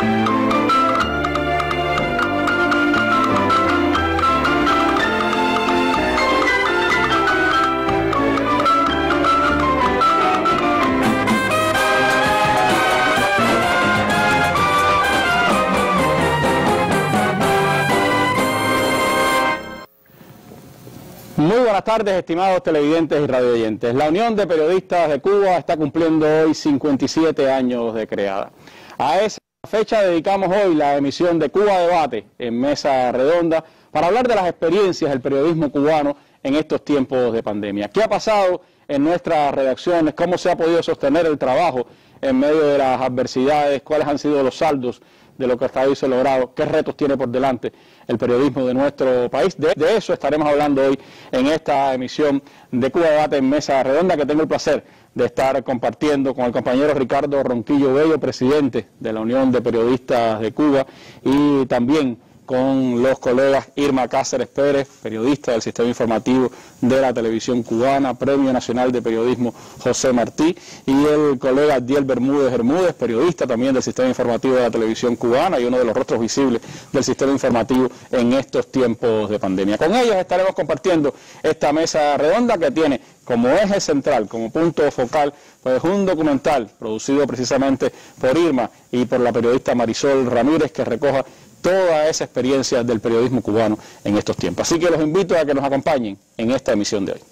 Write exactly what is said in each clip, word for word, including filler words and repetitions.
Muy buenas tardes, estimados televidentes y radioyentes. La Unión de Periodistas de Cuba está cumpliendo hoy cincuenta y siete años de creada. A esa fecha dedicamos hoy la emisión de Cuba Debate en Mesa Redonda para hablar de las experiencias del periodismo cubano en estos tiempos de pandemia. ¿Qué ha pasado en nuestras redacciones? ¿Cómo se ha podido sostener el trabajo en medio de las adversidades? ¿Cuáles han sido los saldos de lo que hasta hoy se ha logrado? ¿Qué retos tiene por delante el periodismo de nuestro país? De, de eso estaremos hablando hoy en esta emisión de Cuba Debate en Mesa Redonda, que tengo el placer de estar compartiendo con el compañero Ricardo Ronquillo Bello, presidente de la Unión de Periodistas de Cuba, y también con los colegas Irma Cáceres Pérez, periodista del Sistema Informativo de la Televisión Cubana, Premio Nacional de Periodismo José Martí, y el colega Diel Bermúdez Bermúdez, periodista también del Sistema Informativo de la Televisión Cubana y uno de los rostros visibles del Sistema Informativo en estos tiempos de pandemia. Con ellos estaremos compartiendo esta mesa redonda que tiene como eje central, como punto focal, pues un documental producido precisamente por Irma y por la periodista Marisol Ramírez, que recoja toda esa experiencia del periodismo cubano en estos tiempos. Así que los invito a que nos acompañen en esta emisión de hoy.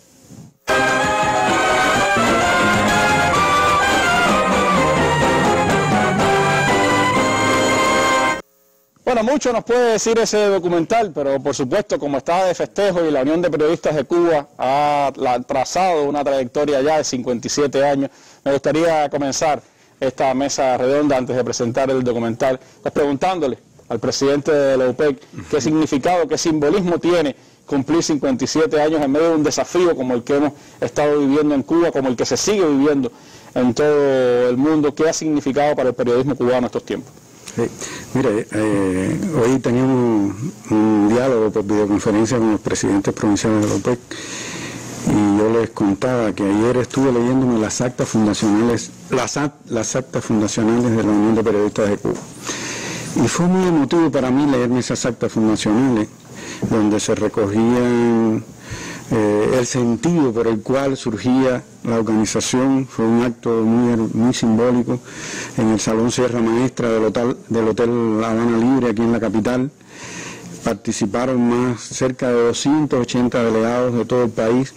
Bueno, mucho nos puede decir ese documental, pero por supuesto, como está de festejo y la Unión de Periodistas de Cuba ha trazado una trayectoria ya de cincuenta y siete años, me gustaría comenzar esta mesa redonda antes de presentar el documental, pues preguntándole al presidente de la U P E C qué significado, qué simbolismo tiene cumplir cincuenta y siete años en medio de un desafío como el que hemos estado viviendo en Cuba, como el que se sigue viviendo en todo el mundo. ¿Qué ha significado para el periodismo cubano estos tiempos? Sí. Mire, eh, hoy teníamos un diálogo por videoconferencia con los presidentes provinciales de la U P E C y yo les contaba que ayer estuve leyéndome las actas fundacionales, las, las actas fundacionales de la Unión de Periodistas de Cuba. Y fue muy emotivo para mí leerme esas actas fundacionales, donde se recogían eh, el sentido por el cual surgía la organización. Fue un acto muy, muy simbólico en el Salón Sierra Maestra del Hotel, del Hotel Habana Libre, aquí en la capital. Participaron más cerca de doscientos ochenta delegados de todo el país,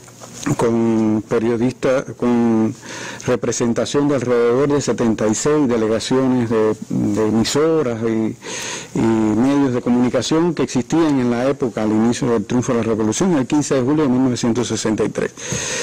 con periodistas, con representación de alrededor de setenta y seis delegaciones de, de emisoras y, y medios de comunicación que existían en la época, al inicio del triunfo de la Revolución, el quince de julio de mil novecientos sesenta y tres.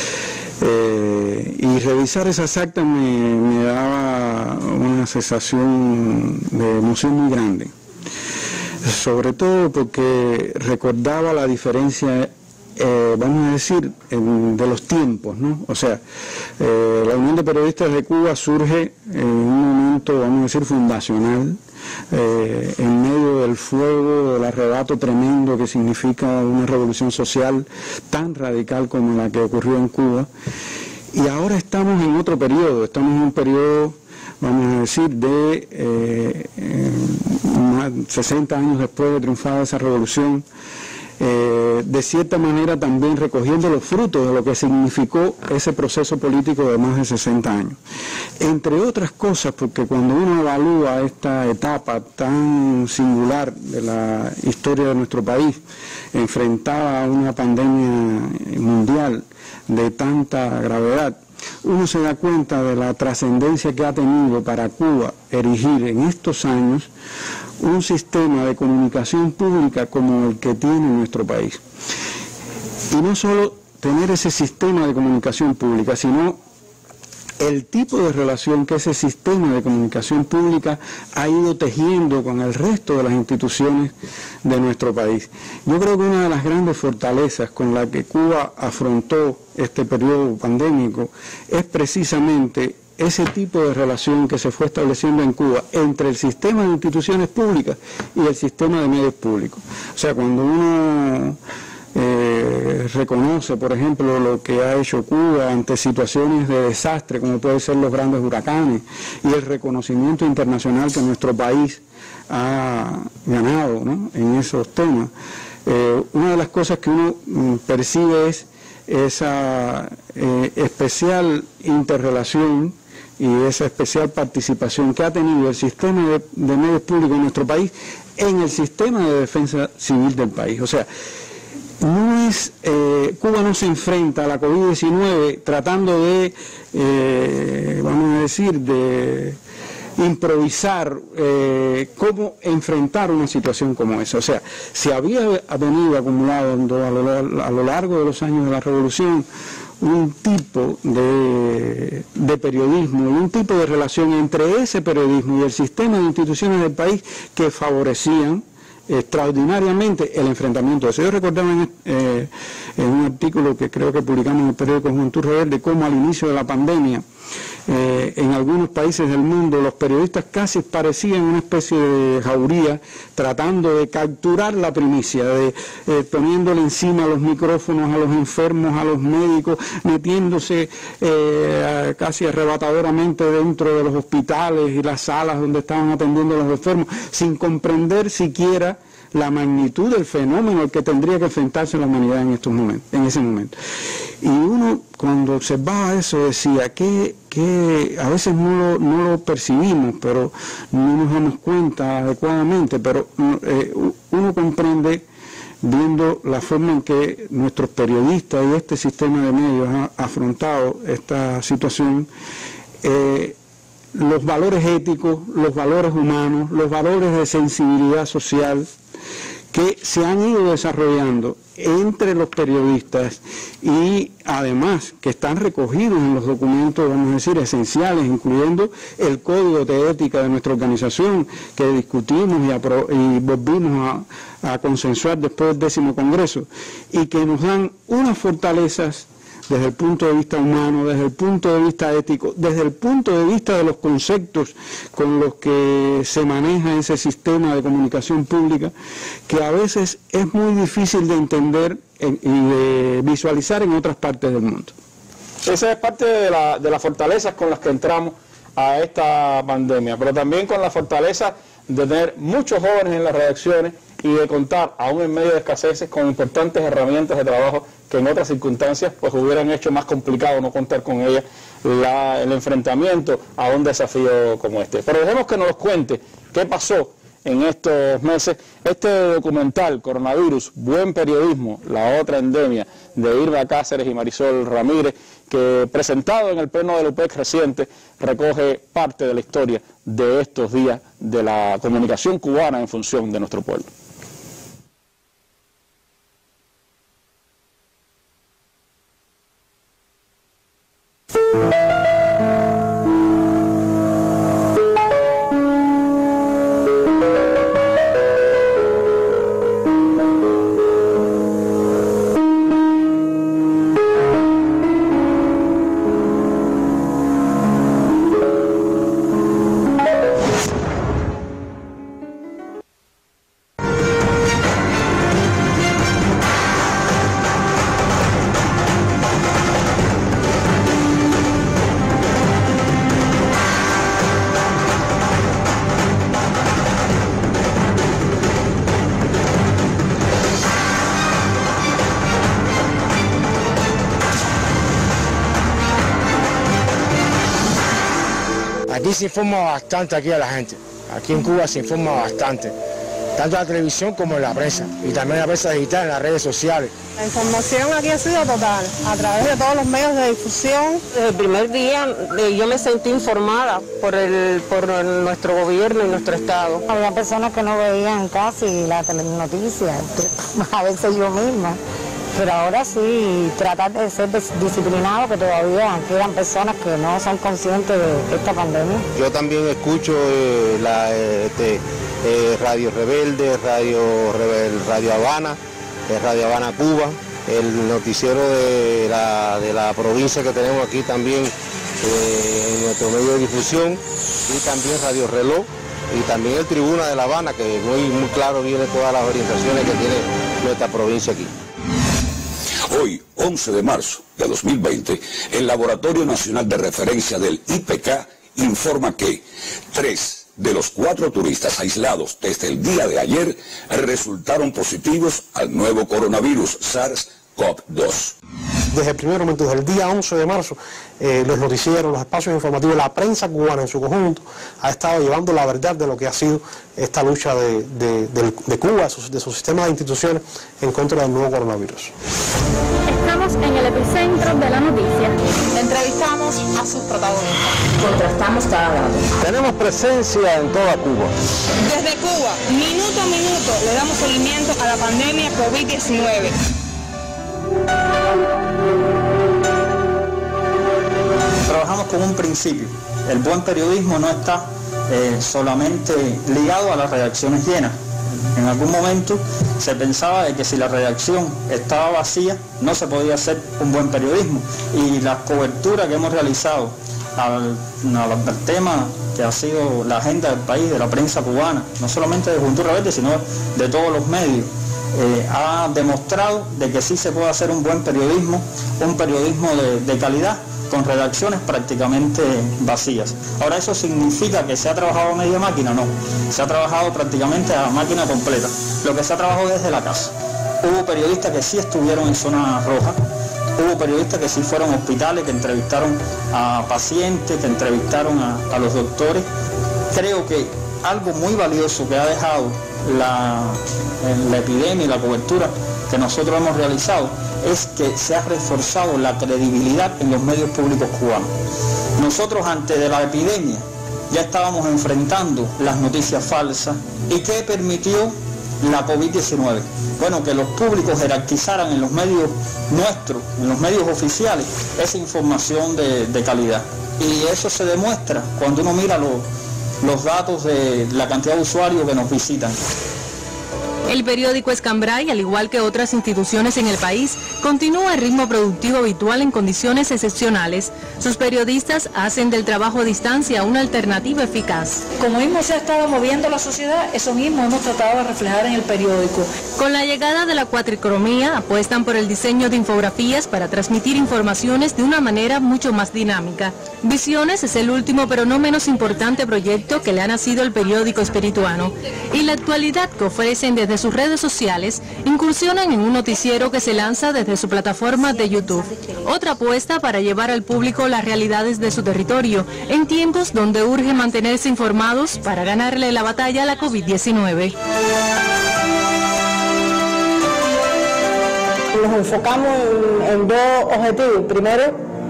Eh, y revisar esas actas me, me daba una sensación de emoción muy grande, sobre todo porque recordaba la diferencia, Eh, vamos a decir, en, de los tiempos, ¿no? O sea, eh, la Unión de Periodistas de Cuba surge en un momento, vamos a decir, fundacional, eh, en medio del fuego, del arrebato tremendo que significa una revolución social tan radical como la que ocurrió en Cuba. Y ahora estamos en otro periodo, estamos en un periodo, vamos a decir, de eh, eh, más sesenta años después de triunfar esa revolución. Eh, de cierta manera también recogiendo los frutos de lo que significó ese proceso político de más de sesenta años. Entre otras cosas, porque cuando uno evalúa esta etapa tan singular de la historia de nuestro país, enfrentada a una pandemia mundial de tanta gravedad, uno se da cuenta de la trascendencia que ha tenido para Cuba erigir en estos años un sistema de comunicación pública como el que tiene nuestro país. Y no solo tener ese sistema de comunicación pública, sino el tipo de relación que ese sistema de comunicación pública ha ido tejiendo con el resto de las instituciones de nuestro país. Yo creo que una de las grandes fortalezas con la que Cuba afrontó este periodo pandémico es precisamente ese tipo de relación que se fue estableciendo en Cuba entre el sistema de instituciones públicas y el sistema de medios públicos. O sea, cuando uno eh, eh, reconoce, por ejemplo, lo que ha hecho Cuba ante situaciones de desastre, como pueden ser los grandes huracanes, y el reconocimiento internacional que nuestro país ha ganado, ¿no?, en esos temas. Eh, una de las cosas que uno mm, percibe es esa eh, especial interrelación y esa especial participación que ha tenido el sistema de, de medios públicos en nuestro país en el sistema de defensa civil del país. O sea, no es, eh, Cuba no se enfrenta a la COVID diecinueve tratando de, eh, vamos a decir, de improvisar eh, cómo enfrentar una situación como esa. O sea, se había venido acumulando a lo, a lo largo de los años de la revolución un tipo de, de periodismo y un tipo de relación entre ese periodismo y el sistema de instituciones del país que favorecían extraordinariamente el enfrentamiento de eso. Yo recordaba en, eh, en un artículo que creo que publicamos en el periódico Juventud Rebelde cómo al inicio de la pandemia eh, en algunos países del mundo los periodistas casi parecían una especie de jauría tratando de capturar la primicia, de eh, poniéndole encima los micrófonos a los enfermos, a los médicos, metiéndose eh, casi arrebatadoramente dentro de los hospitales y las salas donde estaban atendiendo a los enfermos, sin comprender siquiera la magnitud del fenómeno al que tendría que enfrentarse la humanidad en estos momentos, en ese momento. Y uno cuando observaba eso decía que, que a veces no lo, no lo percibimos, pero no nos damos cuenta adecuadamente, pero eh, uno comprende viendo la forma en que nuestros periodistas y este sistema de medios han afrontado esta situación, eh, los valores éticos, los valores humanos, los valores de sensibilidad social que se han ido desarrollando entre los periodistas y además que están recogidos en los documentos, vamos a decir, esenciales, incluyendo el código de ética de nuestra organización que discutimos y, y volvimos a, a consensuar después del décimo congreso, y que nos dan unas fortalezas desde el punto de vista humano, desde el punto de vista ético, desde el punto de vista de los conceptos con los que se maneja ese sistema de comunicación pública, que a veces es muy difícil de entender en, y de visualizar en otras partes del mundo. Esa es parte de, la, de las fortalezas con las que entramos a esta pandemia, pero también con la fortaleza de tener muchos jóvenes en las redacciones y de contar, aún en medio de escaseces, con importantes herramientas de trabajo que en otras circunstancias pues hubieran hecho más complicado no contar con ellas la, el enfrentamiento a un desafío como este. Pero dejemos que nos los cuente qué pasó en estos meses. Este documental, Coronavirus, Buen Periodismo, la otra endemia, de Irma Cáceres y Marisol Ramírez, que presentado en el pleno del U P E C reciente, recoge parte de la historia de estos días de la comunicación cubana en función de nuestro pueblo. Aquí se informa bastante aquí a la gente, aquí en Cuba se informa bastante, tanto en la televisión como en la prensa, y también en la prensa digital, en las redes sociales. La información aquí ha sido total, a través de todos los medios de difusión. Desde el primer día eh, yo me sentí informada por, el, por nuestro gobierno y nuestro Estado. Había personas que no veían casi las noticias, a veces yo misma. Pero ahora sí, tratar de ser disciplinado, que todavía quedan personas que no son conscientes de esta pandemia. Yo también escucho eh, la, este, eh, Radio Rebelde, Radio, Rebel, Radio Habana, eh, Radio Habana Cuba, el noticiero de la, de la provincia que tenemos aquí también eh, en nuestro medio de difusión, y también Radio Reloj, y también el Tribuna de La Habana, que muy, muy claro viene todas las orientaciones que tiene nuestra provincia aquí. Hoy, once de marzo de dos mil veinte, el Laboratorio Nacional de Referencia del I P C informa que tres de los cuatro turistas aislados desde el día de ayer resultaron positivos al nuevo coronavirus SARS CoV dos. Desde el primer momento, desde el día once de marzo, eh, los noticieros, los espacios informativos, la prensa cubana en su conjunto ha estado llevando la verdad de lo que ha sido esta lucha de, de, de, de Cuba, de su, de su sistema de instituciones en contra del nuevo coronavirus. Estamos en el epicentro de la noticia. Entrevistamos a sus protagonistas. Contrastamos cada dato. Tenemos presencia en toda Cuba. Desde Cuba, minuto a minuto, le damos seguimiento a la pandemia COVID diecinueve. Trabajamos con un principio. El buen periodismo no está eh, solamente ligado a las redacciones llenas. En algún momento se pensaba de que si la redacción estaba vacía no se podía hacer un buen periodismo, y la cobertura que hemos realizado al, al, al tema que ha sido la agenda del país, de la prensa cubana, no solamente de Juventud Rebelde, sino de todos los medios, eh, ha demostrado de que sí se puede hacer un buen periodismo, un periodismo de, de calidad, con redacciones prácticamente vacías. Ahora, ¿eso significa que se ha trabajado a media máquina? No, se ha trabajado prácticamente a máquina completa. Lo que se ha trabajado desde la casa. Hubo periodistas que sí estuvieron en zona roja, hubo periodistas que sí fueron a hospitales, que entrevistaron a pacientes, que entrevistaron a, a los doctores. Creo que algo muy valioso que ha dejado la, la epidemia y la cobertura que nosotros hemos realizado es que se ha reforzado la credibilidad en los medios públicos cubanos. Nosotros, antes de la epidemia, ya estábamos enfrentando las noticias falsas. ¿Y qué permitió la COVID diecinueve? Bueno, que los públicos jerarquizaran en los medios nuestros, en los medios oficiales, esa información de, de calidad. Y eso se demuestra cuando uno mira los, los datos de la cantidad de usuarios que nos visitan. El periódico Escambray, al igual que otras instituciones en el país, continúa el ritmo productivo habitual en condiciones excepcionales. Sus periodistas hacen del trabajo a distancia una alternativa eficaz. Como mismo se ha estado moviendo la sociedad, eso mismo hemos tratado de reflejar en el periódico. Con la llegada de la cuatricromía, apuestan por el diseño de infografías para transmitir informaciones de una manera mucho más dinámica. Visiones es el último pero no menos importante proyecto que le ha nacido al periódico espirituano. Y la actualidad que ofrecen desde sus redes sociales incursionan en un noticiero que se lanza desde su plataforma de YouTube. Otra apuesta para llevar al público las realidades de su territorio en tiempos donde urge mantenerse informados para ganarle la batalla a la COVID diecinueve. Nos enfocamos en, en dos objetivos. Primero,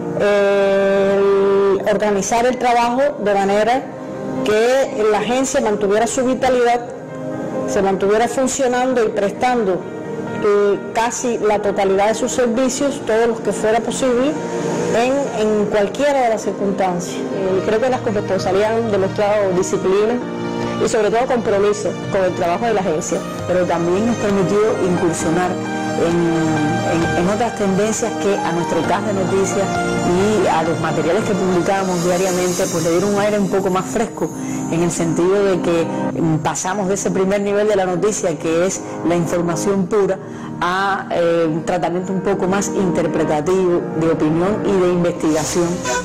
eh, organizar el trabajo de manera que la agencia mantuviera su vitalidad, se mantuviera funcionando y prestando eh, casi la totalidad de sus servicios, todos los que fuera posible, en, en cualquiera de las circunstancias. Eh, creo que las corresponsales han demostrado disciplina y sobre todo compromiso con el trabajo de la agencia, pero también nos permitió incursionar en, en, en otras tendencias que a nuestro cast de noticias y a los materiales que publicamos diariamente pues le dieron un aire un poco más fresco, en el sentido de que pasamos de ese primer nivel de la noticia, que es la información pura, a eh, un tratamiento un poco más interpretativo, de opinión y de investigación.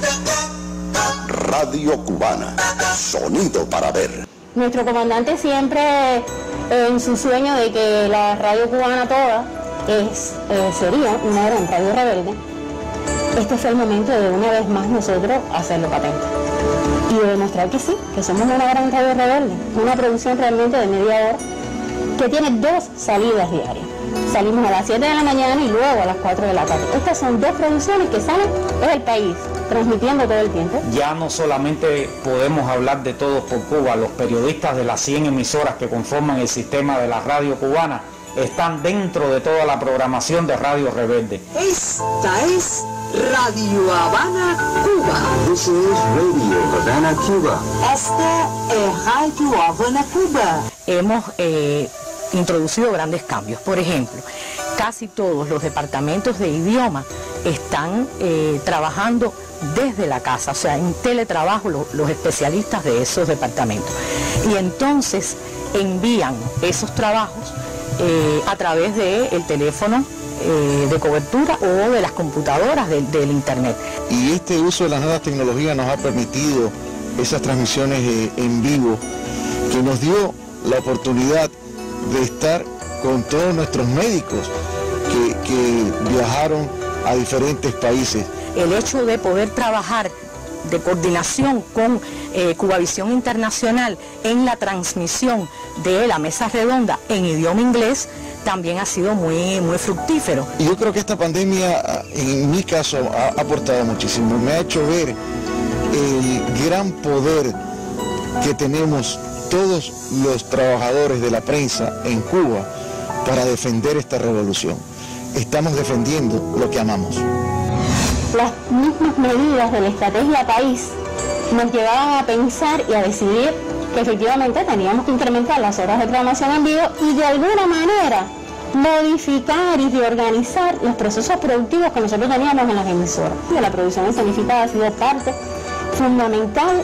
Radio Cubana, sonido para ver. Nuestro comandante siempre, eh, en su sueño de que la radio cubana toda es, eh, sería una gran radio rebelde, este fue el momento de una vez más nosotros hacerlo patente. Y de demostrar que sí, que somos una gran radio rebelde, una producción realmente de media hora que tiene dos salidas diarias. Salimos a las siete de la mañana y luego a las cuatro de la tarde. Estas son dos producciones que salen del país, transmitiendo todo el tiempo. Ya no solamente podemos hablar de Todos por Cuba, los periodistas de las cien emisoras que conforman el sistema de la radio cubana están dentro de toda la programación de Radio Rebelde. Esta es Radio Habana, Cuba. This is Radio Havana, Cuba. Esta es Radio Habana, Cuba. Hemos eh, introducido grandes cambios. Por ejemplo, casi todos los departamentos de idioma están eh, trabajando desde la casa, o sea, en teletrabajo lo, los especialistas de esos departamentos. Y entonces envían esos trabajos eh, a través del teléfono eh, de cobertura o de las computadoras de, del internet. Y este uso de las nuevas tecnologías nos ha permitido esas transmisiones eh, en vivo, que nos dio la oportunidad de estar con todos nuestros médicos que, que viajaron a diferentes países. El hecho de poder trabajar de coordinación con eh, Cubavisión Internacional en la transmisión de la mesa redonda en idioma inglés también ha sido muy, muy fructífero. Y yo creo que esta pandemia, en mi caso, ha aportado muchísimo. Me ha hecho ver el gran poder que tenemos todos los trabajadores de la prensa en Cuba para defender esta revolución. Estamos defendiendo lo que amamos. Las mismas medidas de la estrategia país nos llevaban a pensar y a decidir que efectivamente teníamos que incrementar las horas de programación en vivo y de alguna manera modificar y reorganizar los procesos productivos que nosotros teníamos en las emisoras. La producción escenificada ha sido parte fundamental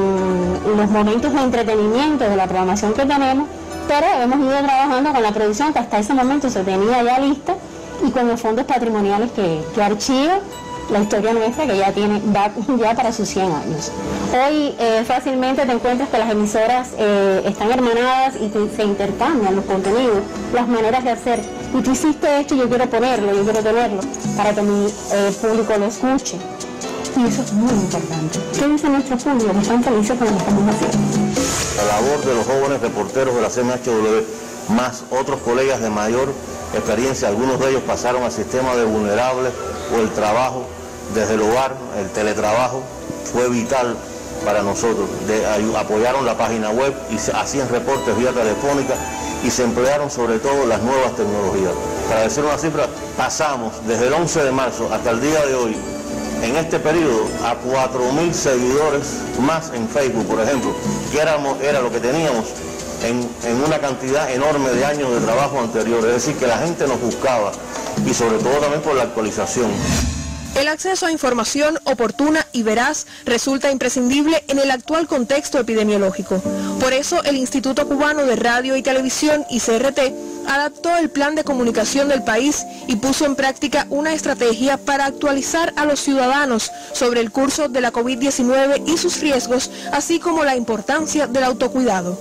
en los momentos de entretenimiento de la programación que tenemos, pero hemos ido trabajando con la producción que hasta ese momento se tenía ya lista y con los fondos patrimoniales que, que archiva la historia nuestra, que ya tiene va ya para sus cien años. Hoy eh, fácilmente te encuentras que las emisoras eh, están hermanadas y que se intercambian los contenidos, las maneras de hacer. Y tú hiciste esto y yo quiero ponerlo, yo quiero tenerlo, para que mi eh, público lo escuche. Y eso es muy importante. ¿Qué dice nuestro público? Que están felices con lo que estamos haciendo. La labor de los jóvenes reporteros de la C M H W, más otros colegas de mayor experiencia, algunos de ellos pasaron al sistema de vulnerables o el trabajo desde el hogar, el teletrabajo, fue vital para nosotros. De, apoyaron la página web y se, hacían reportes vía telefónica y se emplearon sobre todo las nuevas tecnologías. Para decir una cifra, pasamos desde el once de marzo hasta el día de hoy, en este periodo, a cuatro mil seguidores más en Facebook, por ejemplo, que éramos, era lo que teníamos en, en una cantidad enorme de años de trabajo anterior. Es decir, que la gente nos buscaba y sobre todo también por la actualización. El acceso a información oportuna y veraz resulta imprescindible en el actual contexto epidemiológico. Por eso, el Instituto Cubano de Radio y Televisión, I C R T, adaptó el plan de comunicación del país y puso en práctica una estrategia para actualizar a los ciudadanos sobre el curso de la COVID diecinueve y sus riesgos, así como la importancia del autocuidado.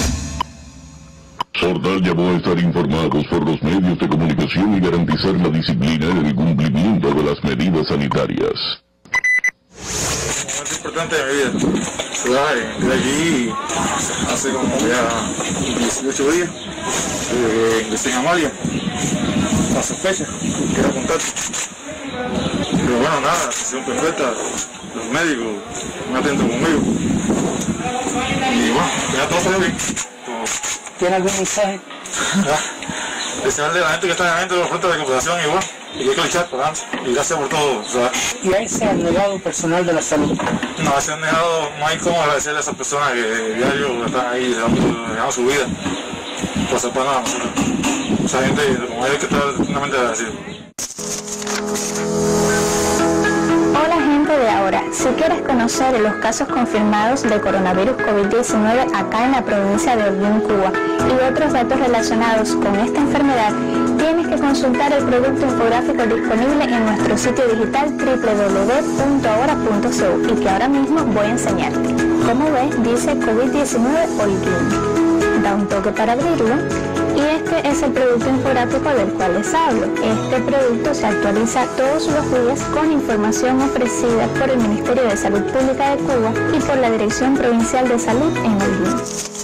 Sordal llamó a estar informados por los medios de comunicación y garantizar la disciplina en el cumplimiento de las medidas sanitarias. Es importante de mi vida. De allí hace como ya dieciocho días, eh, ingresé en Amalia, la sospecha, que era contacto. Pero bueno, nada, la atención perfecta, los médicos muy atentos conmigo. Y bueno, ya todo salió bien. ¿Tiene algún mensaje? Desearle a la gente que está en el evento de la Junta de Cooperación igual, y hay que luchar por adelante. Y gracias por todo. ¿Sabes? ¿Y a ese abnegado personal de la salud? No, a ese abnegado no hay cómo agradecerle a esas personas que diario están ahí dejando, dejando su vida por hacer para nada nosotros. Esa gente, como hay que estar eternamente agradecido. Hola gente de ahora, si quieres conocer los casos confirmados de coronavirus COVID diecinueve acá en la provincia de Holguín, Cuba, y otros datos relacionados con esta enfermedad, tienes que consultar el producto infográfico disponible en nuestro sitio digital doble u doble u doble u punto ahora punto c u y que ahora mismo voy a enseñarte. Como ves, dice COVID diecinueve Holguín. Da un toque para abrirlo. Y este es el producto infográfico del cual les hablo. Este producto se actualiza todos los días con información ofrecida por el Ministerio de Salud Pública de Cuba y por la Dirección Provincial de Salud en Holguín.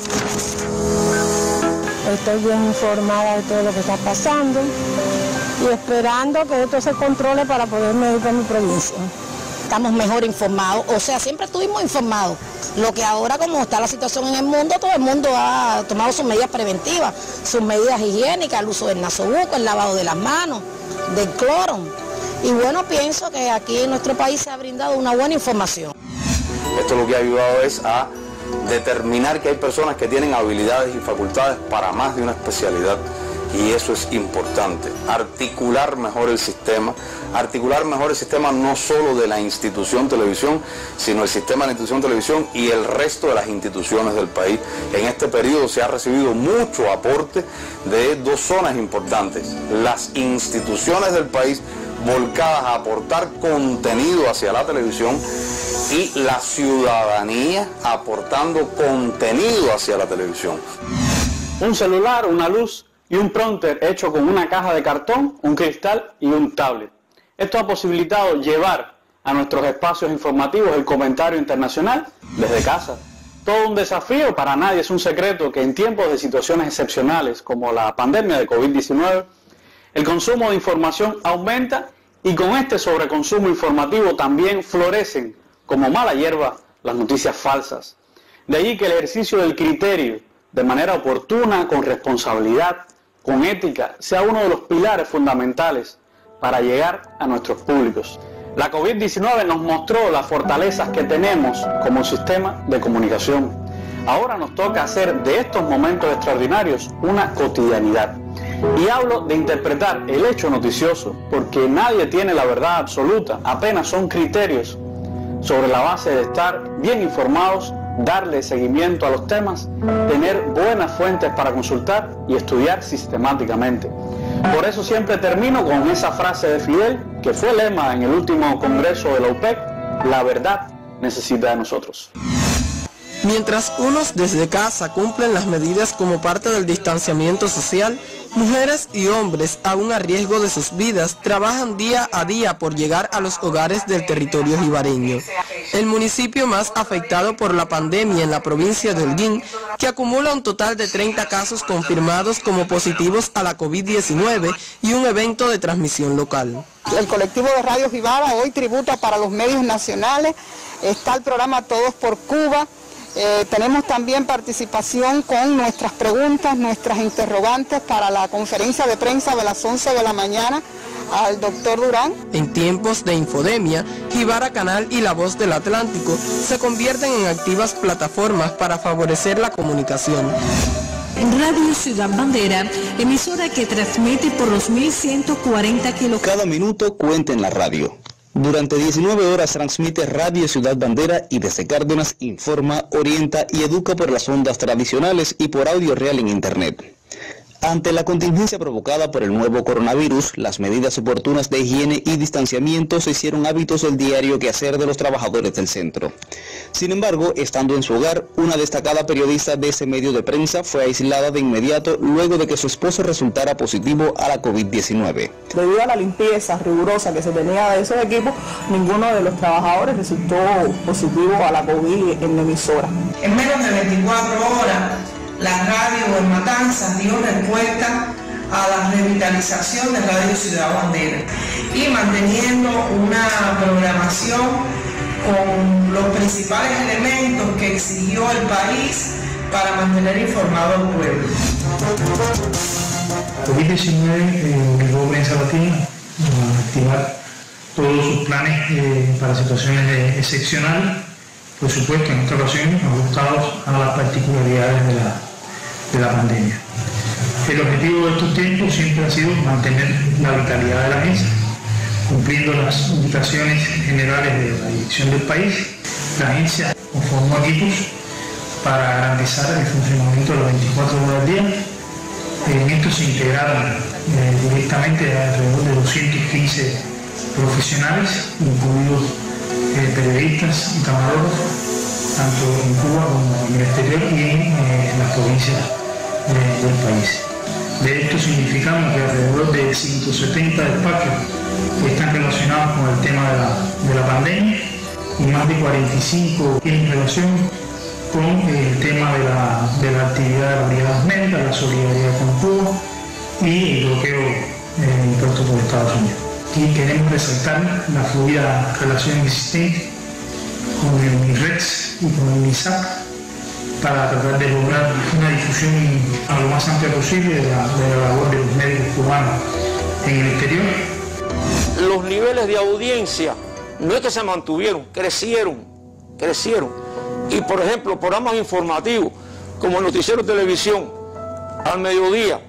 Estoy bien informada de todo lo que está pasando y esperando que esto se controle para poderme ir para mi provincia. Estamos mejor informados, o sea, siempre estuvimos informados. Lo que ahora, como está la situación en el mundo, todo el mundo ha tomado sus medidas preventivas, sus medidas higiénicas, el uso del nasobuco, el lavado de las manos, del cloro. Y bueno, pienso que aquí en nuestro país se ha brindado una buena información. Esto lo que ha ayudado es a determinar que hay personas que tienen habilidades y facultades para más de una especialidad y eso es importante. Articular mejor el sistema, articular mejor el sistema no solo de la institución televisión, sino el sistema de la institución televisión y el resto de las instituciones del país. En este periodo se ha recibido mucho aporte de dos zonas importantes: las instituciones del país volcadas a aportar contenido hacia la televisión y la ciudadanía aportando contenido hacia la televisión. Un celular, una luz y un prompter hecho con una caja de cartón, un cristal y un tablet. Esto ha posibilitado llevar a nuestros espacios informativos el comentario internacional desde casa. Todo un desafío, para nadie es un secreto que en tiempos de situaciones excepcionales como la pandemia de COVID diecinueve, el consumo de información aumenta y con este sobreconsumo informativo también florecen como mala hierba las noticias falsas. De allí que el ejercicio del criterio de manera oportuna, con responsabilidad, con ética, sea uno de los pilares fundamentales para llegar a nuestros públicos. La COVID diecinueve nos mostró las fortalezas que tenemos como sistema de comunicación. Ahora nos toca hacer de estos momentos extraordinarios una cotidianidad. Y hablo de interpretar el hecho noticioso, porque nadie tiene la verdad absoluta, apenas son criterios sobre la base de estar bien informados, darle seguimiento a los temas, tener buenas fuentes para consultar y estudiar sistemáticamente. Por eso siempre termino con esa frase de Fidel, que fue lema en el último congreso de la U P E C: la verdad necesita de nosotros. Mientras unos desde casa cumplen las medidas como parte del distanciamiento social, mujeres y hombres, aún a riesgo de sus vidas, trabajan día a día por llegar a los hogares del territorio jibareño. El municipio más afectado por la pandemia en la provincia de Holguín, que acumula un total de treinta casos confirmados como positivos a la COVID diecinueve y un evento de transmisión local. El colectivo de Radio Jibara hoy tributa para los medios nacionales. Está el programa Todos por Cuba. Eh, tenemos también participación con nuestras preguntas, nuestras interrogantes para la conferencia de prensa de las once de la mañana al doctor Durán. En tiempos de infodemia, Jibara Canal y La Voz del Atlántico se convierten en activas plataformas para favorecer la comunicación. Radio Ciudad Bandera, emisora que transmite por los mil ciento cuarenta kilómetros. Cada minuto cuenta en la radio. Durante diecinueve horas transmite Radio Ciudad Bandera y desde Cárdenas informa, orienta y educa por las ondas tradicionales y por audio real en Internet. Ante la contingencia provocada por el nuevo coronavirus, las medidas oportunas de higiene y distanciamiento se hicieron hábitos del diario quehacer de los trabajadores del centro. Sin embargo, estando en su hogar, una destacada periodista de ese medio de prensa fue aislada de inmediato luego de que su esposo resultara positivo a la COVID diecinueve. Debido a la limpieza rigurosa que se tenía de esos equipos, ninguno de los trabajadores resultó positivo a la COVID en la emisora. En menos de veinticuatro horas, la radio en Matanzas dio respuesta a la revitalización de Radio Ciudad Bandera y manteniendo una programación con los principales elementos que exigió el país para mantener informado al pueblo. COVID diecinueve obligó a Prensa Latina a activar todos sus planes eh, para situaciones eh, excepcionales, por supuesto en esta ocasión ajustados a las particularidades de la, de la pandemia. El objetivo de estos tiempos siempre ha sido mantener la vitalidad de la agencia, cumpliendo las indicaciones generales de la dirección del país. La agencia conformó equipos para garantizar el funcionamiento de las veinticuatro horas al día. En esto se integraron eh, directamente alrededor de doscientos quince profesionales, incluidos eh, periodistas y camarógrafos, tanto en Cuba como en el exterior y en eh, las provincias eh, del país. De esto significamos que alrededor de ciento setenta despachos están relacionados con el tema de la, de la pandemia y más de cuarenta y cinco en relación con el tema de la, de la actividad de las brigadas médicas, la solidaridad con Cuba y el bloqueo eh, impuesto por Estados Unidos. Y queremos resaltar la fluida relación existente con el MIREX y con el MISAC para tratar de lograr una difusión a lo más amplia posible de la, de la labor de los médicos cubanos en el exterior. Los niveles de audiencia no es que se mantuvieron, crecieron, crecieron. Y por ejemplo, programas informativos como el noticiero de televisión al mediodía,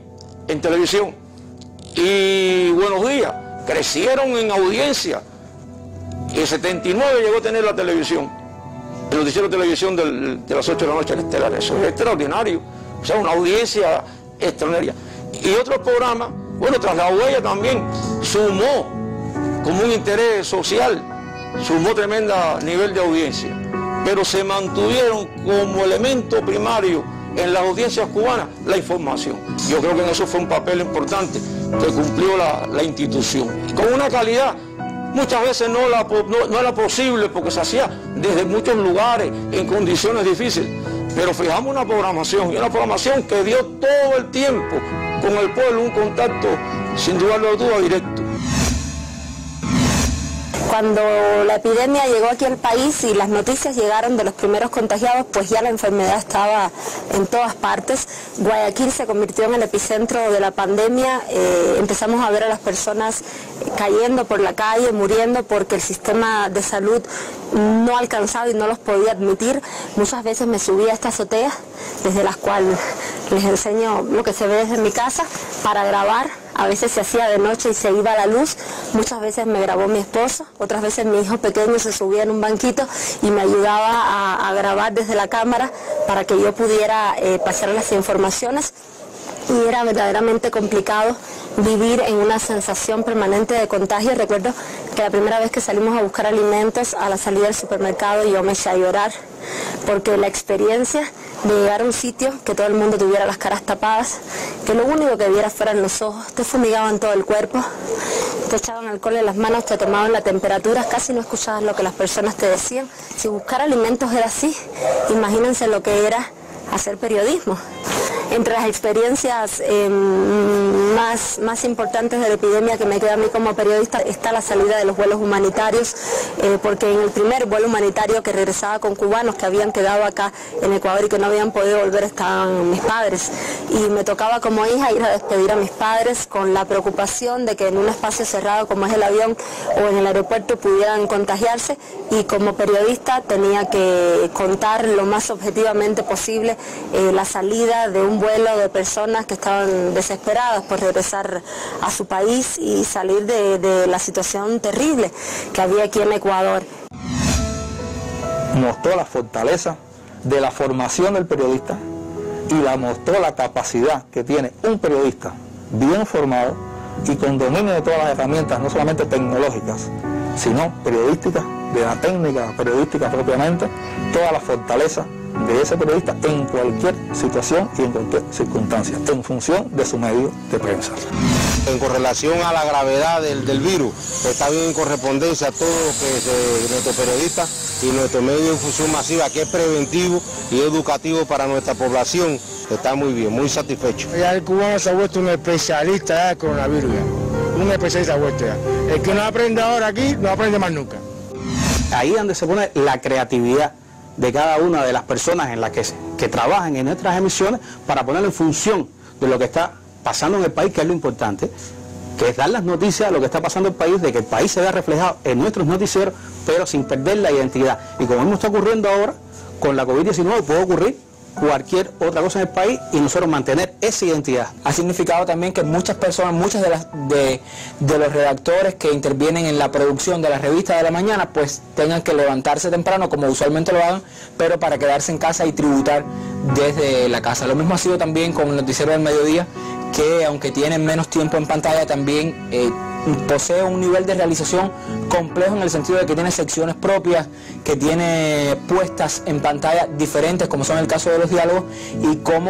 en televisión. Y Buenos Días, crecieron en audiencia. Y en setenta y nueve llegó a tener la televisión, el noticiero de televisión del, de las ocho de la noche en Estelar. Eso es extraordinario, o sea, una audiencia extraordinaria. Y otros programas, bueno, Tras la Huella también sumó como un interés social, sumó tremendo nivel de audiencia, pero se mantuvieron como elemento primario en las audiencias cubanas la información. Yo creo que en eso fue un papel importante que cumplió la, la institución, con una calidad muchas veces no, la, no, no era posible porque se hacía desde muchos lugares en condiciones difíciles, pero fijamos una programación, y una programación que dio todo el tiempo con el pueblo un contacto sin dudarlo de duda directo. Cuando la epidemia llegó aquí al país y las noticias llegaron de los primeros contagiados, pues ya la enfermedad estaba en todas partes. Guayaquil se convirtió en el epicentro de la pandemia. Eh, empezamos a ver a las personas cayendo por la calle, muriendo porque el sistema de salud no alcanzaba y no los podía admitir. Muchas veces me subí a esta azotea, desde las cuales les enseño lo que se ve desde mi casa, para grabar. A veces se hacía de noche y se iba la luz, muchas veces me grabó mi esposo, otras veces mi hijo pequeño se subía en un banquito y me ayudaba a, a grabar desde la cámara para que yo pudiera eh, pasar las informaciones. Y era verdaderamente complicado vivir en una sensación permanente de contagio. Recuerdo que la primera vez que salimos a buscar alimentos, a la salida del supermercado, yo me eché a llorar, porque la experiencia de llegar a un sitio que todo el mundo tuviera las caras tapadas, que lo único que viera fueran los ojos, te fumigaban todo el cuerpo, te echaban alcohol en las manos, te tomaban la temperatura, casi no escuchabas lo que las personas te decían. Si buscar alimentos era así, imagínense lo que era hacer periodismo. Entre las experiencias eh, más, más importantes de la epidemia que me queda a mí como periodista está la salida de los vuelos humanitarios, eh, porque en el primer vuelo humanitario que regresaba con cubanos que habían quedado acá en Ecuador y que no habían podido volver estaban mis padres, y me tocaba como hija ir a despedir a mis padres con la preocupación de que en un espacio cerrado como es el avión o en el aeropuerto pudieran contagiarse, y como periodista tenía que contar lo más objetivamente posible eh, la salida de un vuelo de personas que estaban desesperadas por regresar a su país y salir de, de la situación terrible que había aquí en Ecuador. Mostró la fortaleza de la formación del periodista y la mostró la capacidad que tiene un periodista bien formado y con dominio de todas las herramientas, no solamente tecnológicas, sino periodísticas, de la técnica periodística propiamente, toda la fortaleza de ese periodista en cualquier situación y en cualquier circunstancia, en función de su medio de prensa. En correlación a la gravedad del, del virus, está bien en correspondencia a todo lo que es nuestro periodista y nuestro medio de difusión masiva, que es preventivo y educativo para nuestra población. Está muy bien, muy satisfecho. Ya el cubano se ha vuelto un especialista del coronavirus, ya. Un especialista vuelto ya. El que no aprende ahora aquí, no aprende más nunca. Ahí es donde se pone la creatividad de cada una de las personas en las que, que trabajan en nuestras emisiones para ponerlo en función de lo que está pasando en el país, que es lo importante, que es dar las noticias de lo que está pasando en el país, de que el país se vea reflejado en nuestros noticieros, pero sin perder la identidad. Y como mismo está ocurriendo ahora, con la COVID diecinueve puede ocurrir cualquier otra cosa en el país y nosotros mantener esa identidad. Ha significado también que muchas personas, muchas de, las, de, de los redactores que intervienen en la producción de la revista de la mañana, pues tengan que levantarse temprano, como usualmente lo hagan, pero para quedarse en casa y tributar desde la casa. Lo mismo ha sido también con el noticiero del mediodía, que aunque tienen menos tiempo en pantalla, también eh, posee un nivel de realización complejo en el sentido de que tiene secciones propias, que tiene puestas en pantalla diferentes, como son el caso de los diálogos, y cómo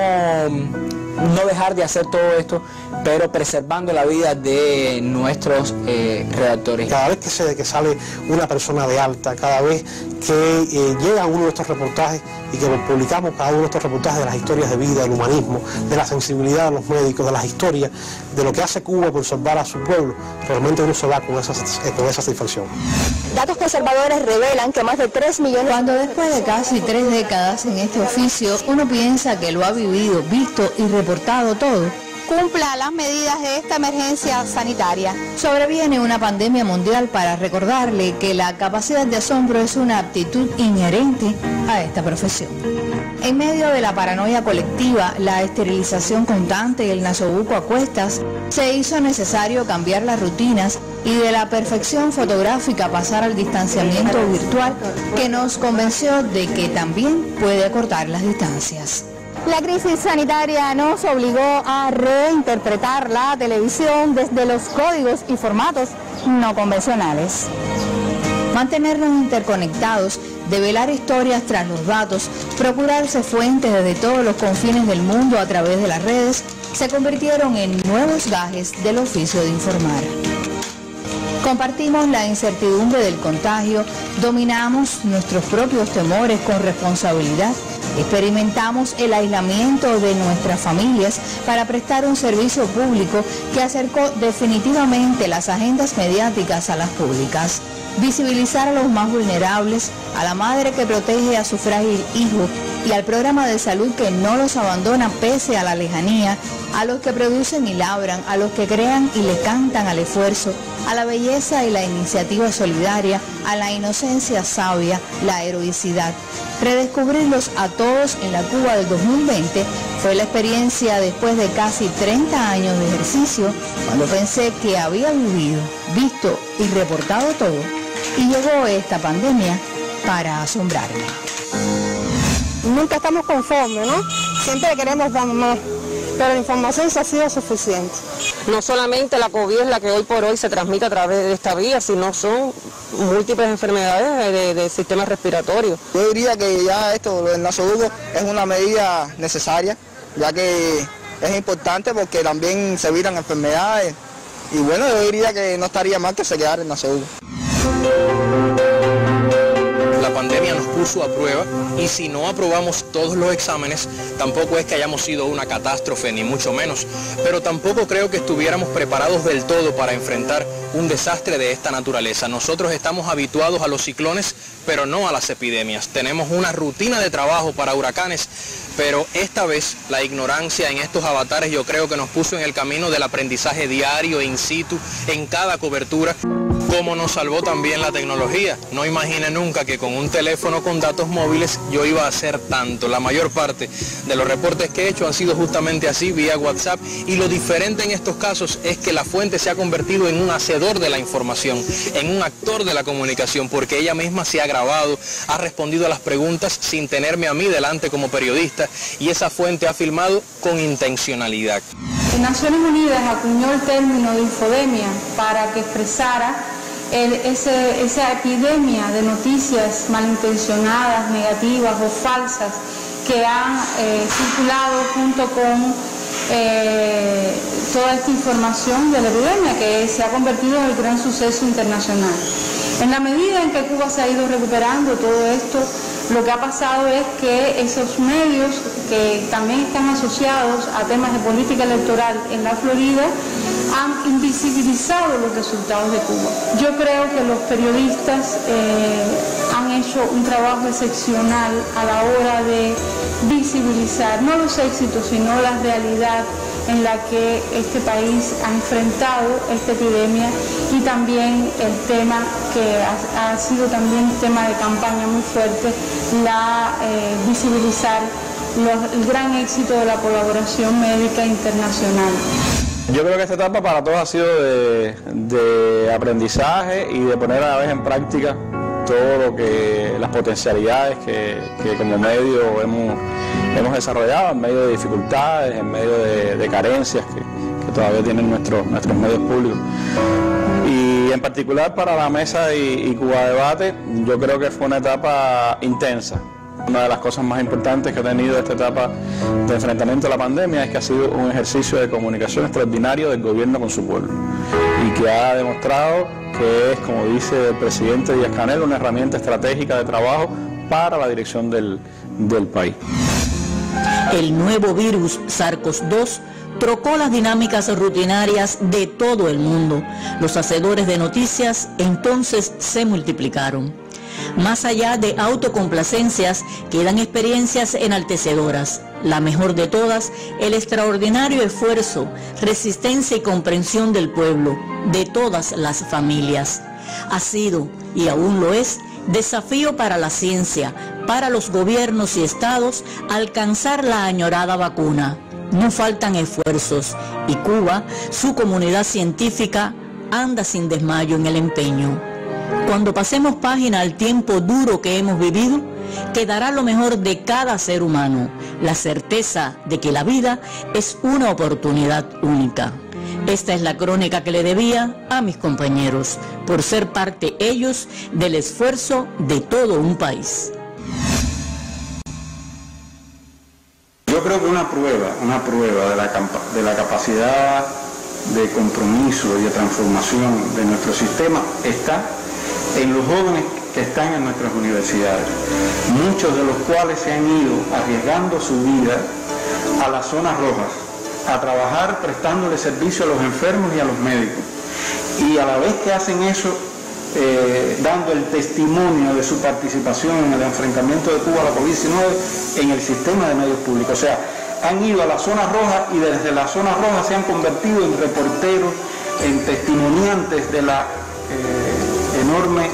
no dejar de hacer todo esto, pero preservando la vida de nuestros eh, redactores. Cada vez que, se, que sale una persona de alta, cada vez que eh, llega uno de estos reportajes y que publicamos cada uno de estos reportajes de las historias de vida, del humanismo, de la sensibilidad de los médicos, de las historias, de lo que hace Cuba por salvar a su pueblo, realmente uno se va con esa, con esa satisfacción. Datos conservadores revelan que más de tres millones... Cuando después de casi tres décadas en este oficio, uno piensa que lo ha vivido, visto y reportado todo, cumpla las medidas de esta emergencia sanitaria. Sobreviene una pandemia mundial para recordarle que la capacidad de asombro es una aptitud inherente a esta profesión. En medio de la paranoia colectiva, la esterilización constante y el nasobuco a cuestas, se hizo necesario cambiar las rutinas y de la perfección fotográfica pasar al distanciamiento virtual, que nos convenció de que también puede acortar las distancias. La crisis sanitaria nos obligó a reinterpretar la televisión desde los códigos y formatos no convencionales. Mantenernos interconectados, develar historias tras los datos, procurarse fuentes desde todos los confines del mundo a través de las redes, se convirtieron en nuevos gajes del oficio de informar. Compartimos la incertidumbre del contagio, dominamos nuestros propios temores con responsabilidad, experimentamos el aislamiento de nuestras familias para prestar un servicio público que acercó definitivamente las agendas mediáticas a las públicas. Visibilizar a los más vulnerables, a la madre que protege a su frágil hijo y al programa de salud que no los abandona pese a la lejanía, a los que producen y labran, a los que crean y le cantan al esfuerzo, a la belleza y la iniciativa solidaria, a la inocencia sabia, la heroicidad. Redescubrirlos a todos en la Cuba del dos mil veinte fue la experiencia después de casi treinta años de ejercicio, cuando pensé que había vivido, visto y reportado todo, y llegó esta pandemia para asombrarme. Nunca estamos conformes, ¿no? Siempre queremos dar más, pero la información se ha sido suficiente. No solamente la COVID es la que hoy por hoy se transmite a través de esta vía, sino son múltiples enfermedades de, de sistema respiratorio. Yo diría que ya esto, lo del nasobuco, es una medida necesaria, ya que es importante porque también se evitan enfermedades. Y bueno, yo diría que no estaría mal que se quedara el nasobuco. La pandemia nos puso a prueba y si no aprobamos todos los exámenes, tampoco es que hayamos sido una catástrofe, ni mucho menos, pero tampoco creo que estuviéramos preparados del todo para enfrentar un desastre de esta naturaleza. Nosotros estamos habituados a los ciclones, pero no a las epidemias. Tenemos una rutina de trabajo para huracanes, pero esta vez la ignorancia en estos avatares yo creo que nos puso en el camino del aprendizaje diario, in situ, en cada cobertura. Como nos salvó también la tecnología. No imaginé nunca que con un teléfono con datos móviles yo iba a hacer tanto. La mayor parte de los reportes que he hecho han sido justamente así, vía WhatsApp, y lo diferente en estos casos es que la fuente se ha convertido en un hacedor de la información, en un actor de la comunicación, porque ella misma se ha grabado, ha respondido a las preguntas sin tenerme a mí delante como periodista, y esa fuente ha filmado con intencionalidad. Naciones Unidas acuñó el término de infodemia para que expresara el, ese, esa epidemia de noticias malintencionadas, negativas o falsas que han eh, circulado junto con eh, toda esta información de la epidemia que se ha convertido en el gran suceso internacional. En la medida en que Cuba se ha ido recuperando todo esto, lo que ha pasado es que esos medios que también están asociados a temas de política electoral en la Florida han invisibilizado los resultados de Cuba. Yo creo que los periodistas eh, han hecho un trabajo excepcional a la hora de visibilizar no los éxitos, sino la realidad en la que este país ha enfrentado esta epidemia y también el tema que ha, ha sido también tema de campaña muy fuerte, la eh, visibilizar los, el gran éxito de la colaboración médica internacional. Yo creo que esta etapa para todos ha sido de, de aprendizaje y de poner a la vez en práctica todo lo que, las potencialidades que, que como medio hemos, hemos desarrollado en medio de dificultades, en medio de, de carencias que, que todavía tienen nuestros, nuestros medios públicos. Y en particular para la mesa y, y Cuba Debate, yo creo que fue una etapa intensa. Una de las cosas más importantes que ha tenido esta etapa de enfrentamiento a la pandemia es que ha sido un ejercicio de comunicación extraordinario del gobierno con su pueblo y que ha demostrado que es, como dice el presidente Díaz-Canel, una herramienta estratégica de trabajo para la dirección del, del país. El nuevo virus SARS-CoV dos trocó las dinámicas rutinarias de todo el mundo. Los hacedores de noticias entonces se multiplicaron. Más allá de autocomplacencias, quedan experiencias enaltecedoras. La mejor de todas, el extraordinario esfuerzo, resistencia y comprensión del pueblo, de todas las familias. Ha sido, y aún lo es, desafío para la ciencia, para los gobiernos y estados alcanzar la añorada vacuna. No faltan esfuerzos y Cuba, su comunidad científica, anda sin desmayo en el empeño. Cuando pasemos página al tiempo duro que hemos vivido, quedará lo mejor de cada ser humano, la certeza de que la vida es una oportunidad única. Esta es la crónica que le debía a mis compañeros, por ser parte ellos del esfuerzo de todo un país. Yo creo que una prueba, una prueba de la, de la capacidad de compromiso y de transformación de nuestro sistema está en los jóvenes que están en nuestras universidades, muchos de los cuales se han ido arriesgando su vida a las zonas rojas, a trabajar prestándole servicio a los enfermos y a los médicos, y a la vez que hacen eso, eh, dando el testimonio de su participación en el enfrentamiento de Cuba a la COVID diecinueve en el sistema de medios públicos. O sea, han ido a las zonas rojas y desde las zonas rojas se han convertido en reporteros, en testimoniantes de la eh, enorme